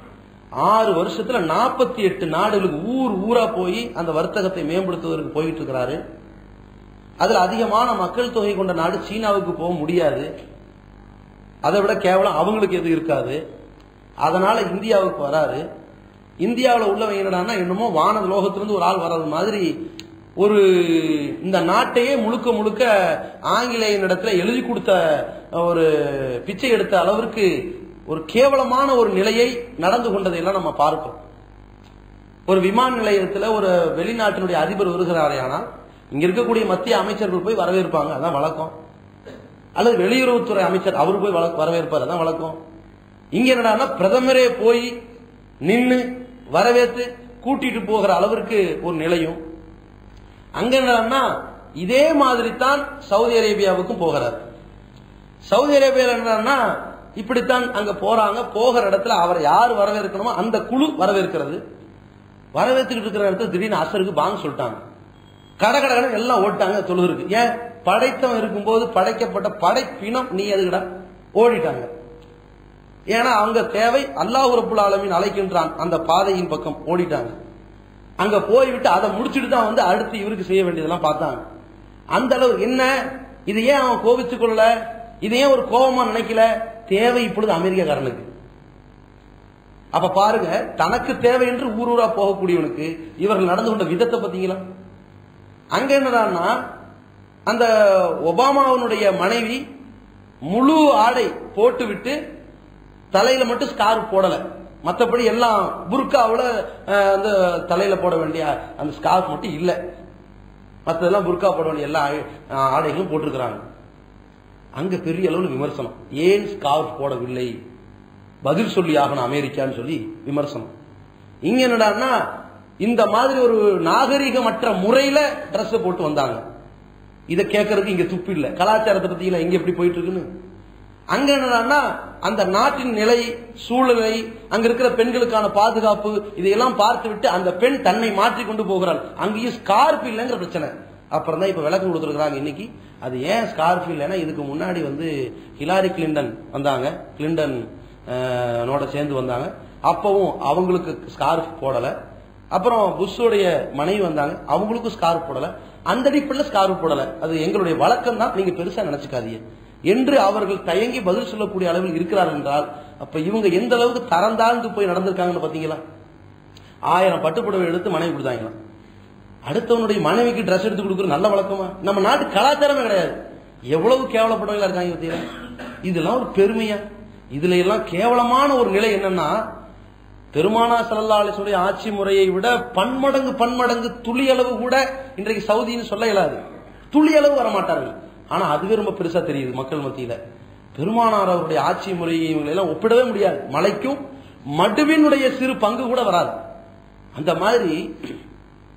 6 வருஷத்துல 48 நாடுகளுக்கு ஊர் ஊரா போய் அந்த வர்த்தகத்தை மேம்படுத்துவதற்கு போயிட்டு இருக்கிறாரு. அதுல அதிகமான மக்கள் தொகை கொண்ட நாடு சீனாவுக்கு போக முடியாது, அதை விட கேவலம் அவங்களுக்கு எது இருக்காது. அதனால இந்தியாவுக்கு வராரு. இந்தியாவில் உள்ளவங்க என்னடான்னா என்னமோ வான லோகத்திலிருந்து ஒரு ஆள் வர்றது மாதிரி ஒரு இந்த நாட்டையே முழுக்க முழுக்க ஆங்கிலேயனிடத்துல எழுதி கொடுத்த ஒரு பிச்சை எடுத்த அளவிற்கு ஒரு கேவலமான ஒரு நிலையை நடந்து கொண்டதையெல்லாம் நம்ம பார்க்கிறோம். ஒரு விமான நிலையத்தில் ஒரு வெளிநாட்டினுடைய அதிபர் வருகிறாரே, ஆனால் இங்க இருக்கக்கூடிய மத்திய அமைச்சர்கள் போய் வரவேற்பாங்க, அதான் வழக்கம். அல்லது வெளியுறவுத்துறை அமைச்சர் அவர் போய் வரவேற்பார், அதான் வழக்கம். இங்க என்னடா பிரதமரே போய் நின்று வரவேற்று கூட்டிட்டு போகிற அளவிற்கு ஒரு நிலையும். அங்க என்னன்னா இதே மாதிரி தான் சவுதி அரேபியாவுக்கும் போகிறார். சவுதி அரேபியாவில் என்னன்னா இப்படித்தான் அங்க போறாங்க. போகிற இடத்துல அவரை யார் வரவேற்கணுமோ அந்த குழு வரவேற்கிறது. வரவேற்றுக்கிட்டு இருக்கிற இடத்துல திடீர்னு அசருக்கு பாங்க சொல்லிட்டாங்க, கடகடகட எல்லாம் ஓட்டாங்க தொழுதுருக்கு. ஏன்? படைத்தவன் இருக்கும்போது படைக்கப்பட்ட படைப்பினம் நீ எதுக்கிட ஓடிட்டாங்க. ஏன்னா அவங்க தேவை அல்லாஹ் ரப்புல் ஆலமீன் அழைக்கின்றான் அந்த பாதையின் பக்கம் ஓடிட்டாங்க. அங்க போய்விட்டு அதை முடிச்சுட்டு தான் வந்து அடுத்து இவருக்கு செய்ய வேண்டியதெல்லாம் பார்த்தாங்க. அந்த அளவு என்ன, இது ஏன் அவன் கோபித்துக் கொள்ளல, இது ஏன் ஒரு கோபமா நினைக்கல, தேவை இப்பொழுது அமெரிக்காக்காரனுக்கு. அப்ப பாருங்க, தனக்கு தேவை என்று ஊர் ஊரா போகக்கூடியவனுக்கு இவர்கள் நடந்து கொண்ட விதத்தை பார்த்தீங்களா? அங்க என்னடான்னா அந்த ஒபாமாவுடைய மனைவி முழு ஆடை போட்டுவிட்டு தலையில மட்டும் ஸ்கார்ஃப் போடல, மற்றபடி எல்லாம் புர்காவுல அந்த தலையில போட வேண்டிய அந்த ஸ்கார்ஃப் மட்டும் இல்ல, மற்றதெல்லாம் புர்கா போட வேண்டிய எல்லா ஆடைகளும் போட்டிருக்கிறாங்க. அங்க பெரிய அளவில் விமர்சனம், ஏன் ஸ்கார்ஃப் போடவில்லை, பதில் சொல்லி ஆகணும் அமெரிக்கான்னு சொல்லி விமர்சனம். இங்க என்னடான்னா இந்த மாதிரி ஒரு நாகரிகமற்ற முறையில டிரெஸ் போட்டு வந்தாங்க. இதை கேட்கறதுக்கு இங்க துப்பு இல்ல. கலாச்சாரத்தை பத்தி இங்க எப்படி போயிட்டு இருக்குன்னு அங்க என்னன்னா அந்த நாட்டின் நிலை சூழலை, அங்க இருக்கிற பெண்களுக்கான பாதுகாப்பு, இதையெல்லாம் பார்த்து விட்டு அந்த பெண் தன்னை மாற்றி கொண்டு போகிறாள். அங்கேயும் ஸ்கார்ஃப் இல்லைங்கிற பிரச்சனை. அப்புறம் தான் இப்ப விளக்கம் கொடுத்துருக்காங்க இன்னைக்கு. அது ஏன் ஸ்கார்ஃப் இல்லைன்னா, இதுக்கு முன்னாடி வந்து ஹிலாரி கிளின்டன் வந்தாங்க, கிளின்டன் சேர்ந்து வந்தாங்க, அப்பவும் அவங்களுக்கு ஸ்கார்ஃப் போடல. அப்புறம் புஷ்ஷோடைய மனைவி வந்தாங்க, அவங்களுக்கும் ஸ்கார்ஃப் போடல. அந்த அடிப்படையில் ஸ்கார்ஃப் போடல. அது எங்களுடைய வழக்கம் தான், நீங்க பெருசா நினைச்சுக்காதீங்க என்று அவர்கள் தயங்கி பதில் சொல்லக்கூடிய அளவில் இருக்கிறார்கள் என்றால், அப்ப இவங்க எந்த அளவுக்கு தரந்தாழ்ந்து போய் நடந்திருக்காங்கன்னு பாத்தீங்களா? 1000 பட்டுப்புடவை எடுத்து மனைவி கொடுத்தாங்களாம். அடுத்தவனுடைய மனைவிக்கு டிரெஸ் எடுத்து கொடுக்குற நல்ல வழக்கமா? நம்ம நாட்டு கலாச்சாரமே கிடையாது. எவ்வளவு கேவலப்பட்டவங்களா இருக்காங்க பார்த்தீங்களா? இதெல்லாம் ஒரு பெருமையா? இதுல எல்லாம் கேவலமான ஒரு நிலை என்னன்னா, பெருமானார் ஸல்லல்லாஹு அலைஹி வஸல்லம் ஆட்சி முறையை விட பன்மடங்கு துளி அளவு கூட இன்றைக்கு சவுதின்னு சொல்ல இயலாது. துளி அளவு வரமாட்டார்கள். ஆனா அதுவே ரொம்ப பெருசா தெரியுது மக்கள் மத்தியில. பெருமானார் அவருடைய ஆட்சி முறையை இவங்களை எல்லாம் ஒப்பிடவே முடியாது. மலைக்கும் மடுவினுடைய சிறு பங்கு கூட வராது. அந்த மாதிரி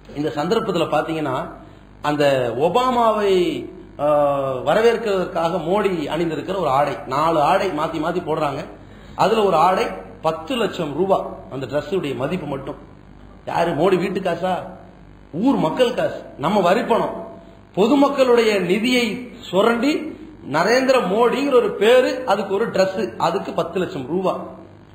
இந்த சந்தர்ப்பத்தில் பாத்தீங்கன்னா அந்த ஒபாமாவை வரவேற்கிறதுக்காக மோடி அணிந்திருக்கிற ஒரு ஆடை, 4 ஆடை மாத்தி மாத்தி போடுறாங்க. அதுல ஒரு ஆடை 10 லட்சம் ரூபாய். அந்த டிரஸ் உடைய மதிப்பு மட்டும். யாரு? மோடி வீட்டு காசா? ஊர் மக்கள் காசு, நம்ம வரிப்பணம். பொதுமக்களுடைய நிதியை சுரண்டி நரேந்திர மோடிங்கிற ஒரு பேரு, அதுக்கு ஒரு டிரஸ், அதுக்கு 10 லட்சம் ரூபாய்.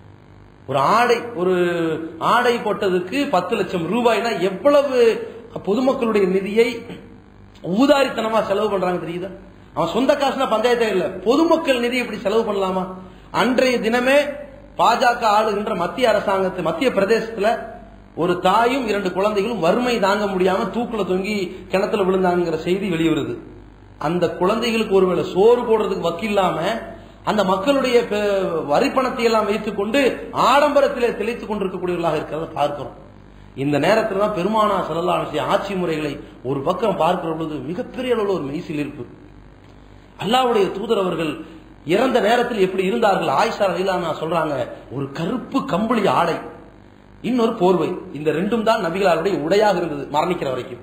ஒரு ஆடை போட்டதுக்கு 10 லட்சம் ரூபாய்னா எவ்வளவு பொதுமக்களுடைய நிதியை ஊதாரித்தனமா செலவு பண்றாங்க தெரியுதா? அவன் சொந்த காசுனா பஞ்சாயத்தே இல்ல, பொதுமக்கள் நிதி இப்படி செலவு பண்ணலாமா? அன்றைய தினமே பாஜக ஆளுகின்ற மத்திய பிரதேசத்துல ஒரு தாயும் 2 குழந்தைகளும் வறுமை தாங்க முடியாம தூக்குல தொங்கி கிணத்துல விழுந்தாங்கிற செய்தி வெளிவருது. அந்த குழந்தைகளுக்கு ஒருவேளை சோறு போடுறதுக்கு வக்கில்லாம அந்த மக்களுடைய வரிப்பணத்தை எல்லாம் வைத்துக் கொண்டு ஆடம்பரத்திலே தெளித்துக் கொண்டிருக்கக்கூடியவர்களாக இருக்கிறத பார்க்கிறோம். இந்த நேரத்தில் தான் பெருமானார் ஸல்லல்லாஹு அலைஹி வஸல்லம் ஆட்சி முறைகளை ஒரு பக்கம் பார்க்கிற பொழுது மிகப்பெரிய அளவில் ஒரு மெய்சில் இருப்பு. அல்லாஹ்வுடைய தூதர் அவர்கள் இறந்த நேரத்தில் எப்படி இருந்தார்கள்? ஆயிஷா ரலியல்லாஹு அன்ஹா சொல்றாங்க, ஒரு கருப்பு கம்பளி ஆடை, இன்னொரு போர்வை, இந்த 2ம் தான் நபிகளாருடைய உடையாக இருந்தது மரணிக்கிற வரைக்கும்.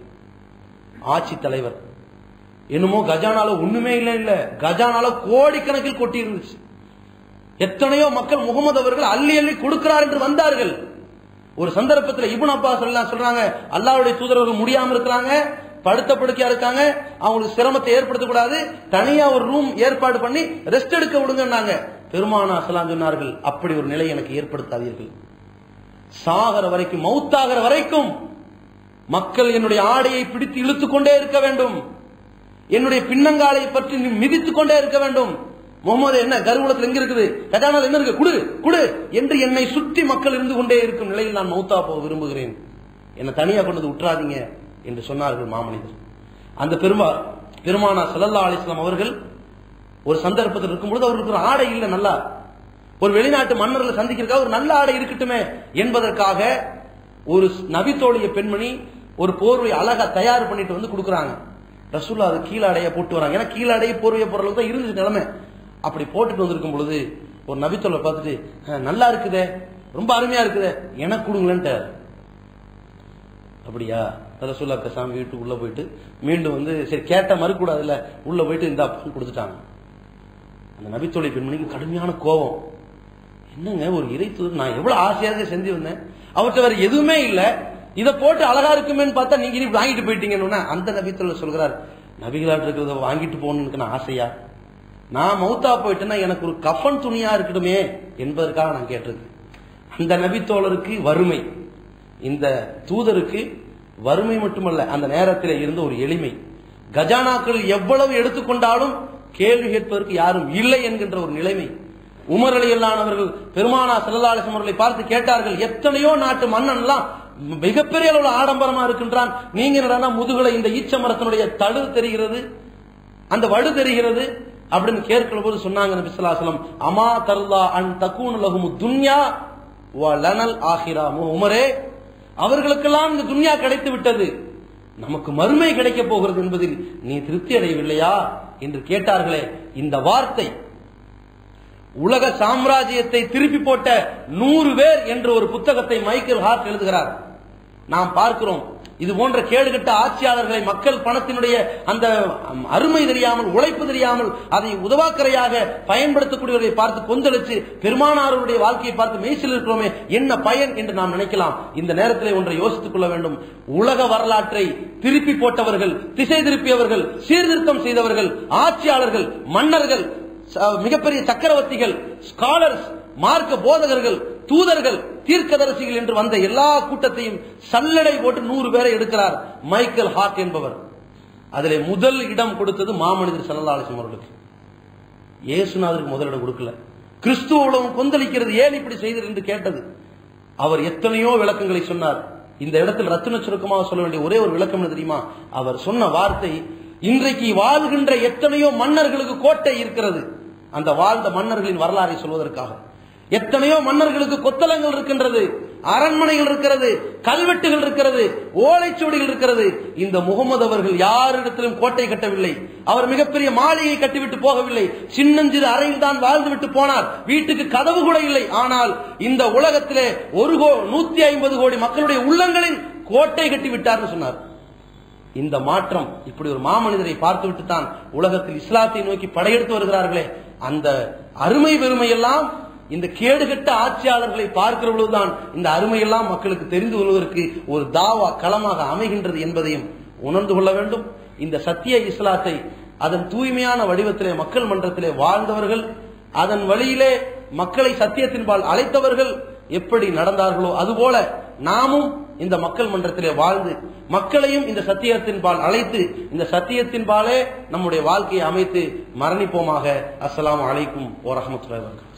ஆட்சி தலைவர் என்னமோ கஜானால ஒண்ணுமே இல்ல, கஜானால கோடிக்கணக்கில் கொட்டி இருந்துச்சு. எத்தனையோ மக்கள் முகமது அவர்கள் அள்ளி அள்ளி கொடுக்கிறார் என்று வந்தார்கள். ஒரு சந்தர்ப்பத்தில் இப்னு அப்பாஸ் சொல்றாங்க, அல்லாஹ்வுடைய தூதர்கள் முடியாம இருக்கிறாங்க, படுத்த படுக்கையா இருக்காங்க, அவங்களுக்கு சிரமத்தை ஏற்படுத்தக்கூடாது, தனியா ஒரு ரூம் ஏற்பாடு பண்ணி ரெஸ்ட் எடுக்க விடுங்கன்னாங்க. பெருமானார் ஸல்லல்லாஹு அலைஹி சொன்னார்கள், அப்படி ஒரு நிலை எனக்கு ஏற்படுத்தாதீர்கள். சாகர வரைக்கும், மௌத்தாகிற வரைக்கும் மக்கள் என்னுடைய ஆடையை பிடித்து இழுத்துக் கொண்டே இருக்க வேண்டும், என்னுடைய பின்னங்காலை பற்றி மிதித்துக் கொண்டே இருக்க வேண்டும். முகமது என்ன கருவூலத்தில் எங்க இருக்குது, கஜானாவில் என்ன இருக்கு, குடு குடு என்று என்னை சுற்றி மக்கள் இருந்து கொண்டே இருக்கும் நிலையில் நான் மௌத்தா போக விரும்புகிறேன், என்னை தனியா கொண்டு விட்டுறாதீங்க என்று சொன்னார்கள் மாமனிதர். அந்த பெருமானார் ஸல்லல்லாஹு அலைஹி வஸல்லம் அவர்கள் ஒரு சந்தர்ப்பத்தில் இருக்கும்போது அவருக்கு ஒரு ஆடை இல்லை, நல்லா ஒரு வெளிநாட்டு மன்னர்களை சந்திக்கிறதுக்காக ஒரு நல்ல ஆடை இருக்கட்டுமே என்பதற்காக ஒரு நபித்தோழிய பெண்மணி ஒரு போர்வை அழகா தயார் பண்ணிட்டு வந்து கொடுக்குறாங்க. ரசூலுல்லாஹ் அது கீழாடையை போட்டு வராங்க. ஏன்னா கீழாடையை போர்வையை போற அளவுக்கு தான் இருந்துச்சு நிலைமை. அப்படி போட்டுட்டு வந்திருக்கும் பொழுது ஒரு நபித்தோழை பார்த்துட்டு, நல்லா இருக்குதே, ரொம்ப அருமையா இருக்குதே, எனக்கு கொடுங்களேன்ட்டு. அப்படியா? ரசூலுல்லாஹ் பேசாம வீட்டுக்குள்ள போயிட்டு மீண்டும் வந்து சரி கேட்ட மறுக்கூடாதுல்ல, உள்ள போயிட்டு இந்த கொடுத்துட்டாங்க. அந்த நபித்தோழி பெண்மணிக்கு கடுமையான கோபம். என்னங்க ஒரு இறை தூதர், நான் எவ்வளவு ஆசையாக செஞ்சு வந்தேன், அவர்கிட்ட வேற எதுவுமே இல்ல, இதை போட்டு அழகா இருக்குமேன்னு பார்த்தா நீங்க வாங்கிட்டு போயிட்டீங்கன்னு. அந்த நபித்தோழர் சொல்கிறார், நபிகளாட்டு இருக்கிறத வாங்கிட்டு போகணும்னு நான் ஆசையா? நான் மௌத்தா போயிட்டேன்னா எனக்கு ஒரு கஃபன் துணியா இருக்கணுமே என்பதற்காக நான் கேட்டிருக்கேன். அந்த நபித்தோழருக்கு வறுமை, இந்த தூதருக்கு வறுமை மட்டுமல்ல, அந்த நேரத்தில் இருந்த ஒரு எளிமை. கஜானாக்கள் எவ்வளவு எடுத்துக்கொண்டாலும் கேள்வி கேட்பதற்கு யாரும் இல்லை என்கின்ற ஒரு நிலைமை. உமர் ரலியல்லாஹு அவர்கள் பெருமானார் ஸல்லல்லாஹு அலைஹி வஸல்லம் அவர்களை பார்த்து கேட்டார்கள், எத்தனையோ நாட்டு மன்னன் எல்லாம் மிகப்பெரிய அளவில் ஆடம்பரமா இருக்கின்றான், நீங்க என்னடா முதுகுல இந்த ஈச்ச மரத்தினுடைய தடு தெரிகிறது, அந்த வடு தெரிகிறது அப்படின்னு கேட்கிற போது சொன்னாங்க நபி ஸல்லல்லாஹு அலைஹி வஸல்லம், அமா தர்லா அன் தகூன லஹும் துன்யா வ லனல் ஆகிரா. உமரே, அவர்களுக்கெல்லாம் இந்த துன்யா கிடைத்து விட்டது, நமக்கு மறுமை கிடைக்க போகிறது என்பதில் நீ திருப்தி அடையவில்லையா என்று கேட்டார்களே. இந்த வார்த்தை உலக சாம்ராஜ்யத்தை திருப்பி போட்ட 100 பேர் என்ற ஒரு புத்தகத்தை மைக்கேல் ஹார்ட் எழுதுகிறார். நாம் பார்க்கிறோம், இது போன்ற கேடுகட்ட ஆட்சியாளர்களை மக்கள் பணத்தினுடைய அந்த அருமை தெரியாமல், உழைப்பு தெரியாமல் அதை உதவாக்கரையாக பயன்படுத்தக்கூடியவர்களை பார்த்து கொந்தளிச்சு பெருமானாருடைய வாழ்க்கையை பார்த்து மெய்சில் இருக்கிறோமே, என்ன பயன் என்று நாம் நினைக்கலாம். இந்த நேரத்தில் ஒன்றை யோசித்துக் கொள்ள வேண்டும். உலக வரலாற்றை திருப்பி போட்டவர்கள், திசை திருப்பியவர்கள், சீர்திருத்தம் செய்தவர்கள், ஆட்சியாளர்கள், மன்னர்கள், மிகப்பெரிய சக்கரவர்த்திகள், ஸ்காலர்ஸ், மார்க்க போதகர்கள், தூதர்கள், தீர்க்கதரிசிகள் என்று வந்த எல்லா கூட்டத்தையும் சல்லடை போட்டு 100 பேரை எடுக்கிறார் மைக்கேல் ஹார்ட் என்பவர். அதிலே முதல் இடம் கொடுத்தது மாமனிதர் ஸல்லல்லாஹு அலைஹி வஸல்லம் அவர்களுக்கு. இயேசுநாதருக்கு முதலிடம் கொடுக்கல. கிறிஸ்துவ உலகம் கொந்தளிக்கிறது, ஏன் இப்படி செய்தது என்று கேட்டது. அவர் எத்தனையோ விளக்கங்களை சொன்னார். இந்த இடத்தில் ரத்தின சுருக்கமாக சொல்ல வேண்டிய ஒரே ஒரு விளக்கம் என்ன தெரியுமா? அவர் சொன்ன வார்த்தை, இன்றைக்கு வாழ்கின்ற எத்தனையோ மன்னர்களுக்கு கோட்டை இருக்கிறது, அந்த வாழ்ந்த மன்னர்களின் வரலாறை சொல்வதற்காக. எத்தனையோ மன்னர்களுக்கு கொத்தளங்கள் இருக்கின்றது, அரண்மனைகள் இருக்கிறது, கல்வெட்டுகள் இருக்கிறது, ஓலைச்சுவடிகள் இருக்கிறது. இந்த முகமது அவர்கள் யாரிடத்திலும் கோட்டை கட்டவில்லை. அவர் மிகப்பெரிய மாளிகை கட்டிவிட்டு போகவில்லை. சின்னஞ்சிறு அறையில் தான் வாழ்ந்து விட்டு போனார். வீட்டுக்கு கதவு கூட இல்லை. ஆனால் இந்த உலகத்திலே 150 கோடி மக்களுடைய உள்ளங்களில் கோட்டை கட்டி விட்டார்னு சொன்னார். இந்த மாற்றம், இப்படி ஒரு மாமனிதரை பார்த்துவிட்டு தான் உலகத்தில் இஸ்லாத்தை நோக்கி படையெடுத்து வருகிறார்களே, அந்த அருமை பெருமையெல்லாம் இந்த கேடுகட்ட ஆட்சியாளர்களை பார்க்கிற பொழுதுதான் இந்த அருமையெல்லாம் மக்களுக்கு தெரிந்து கொள்வதற்கு ஒரு தாவா களமாக அமைகின்றது என்பதையும் உணர்ந்து கொள்ள வேண்டும். இந்த சத்திய இஸ்லாத்தை அதன் தூய்மையான வடிவத்திலே மக்கள் மன்றத்திலே வாழ்ந்தவர்கள், அதன் வழியிலே மக்களை சத்தியத்தின்பால் அழைத்தவர்கள் எப்படி நடந்தார்களோ அதுபோல நாமும் இந்த மக்கள் மன்றத்திலே வாழ்ந்து மக்களையும் இந்த சத்தியத்தின்பால் அழைத்து இந்த சத்தியத்தின்பாலே நம்முடைய வாழ்க்கையை அமைத்து மரணிப்போமாக. அஸ்ஸலாமு அலைக்கும் வரஹ்மத்துல்லாஹி வபரகாத்துஹு.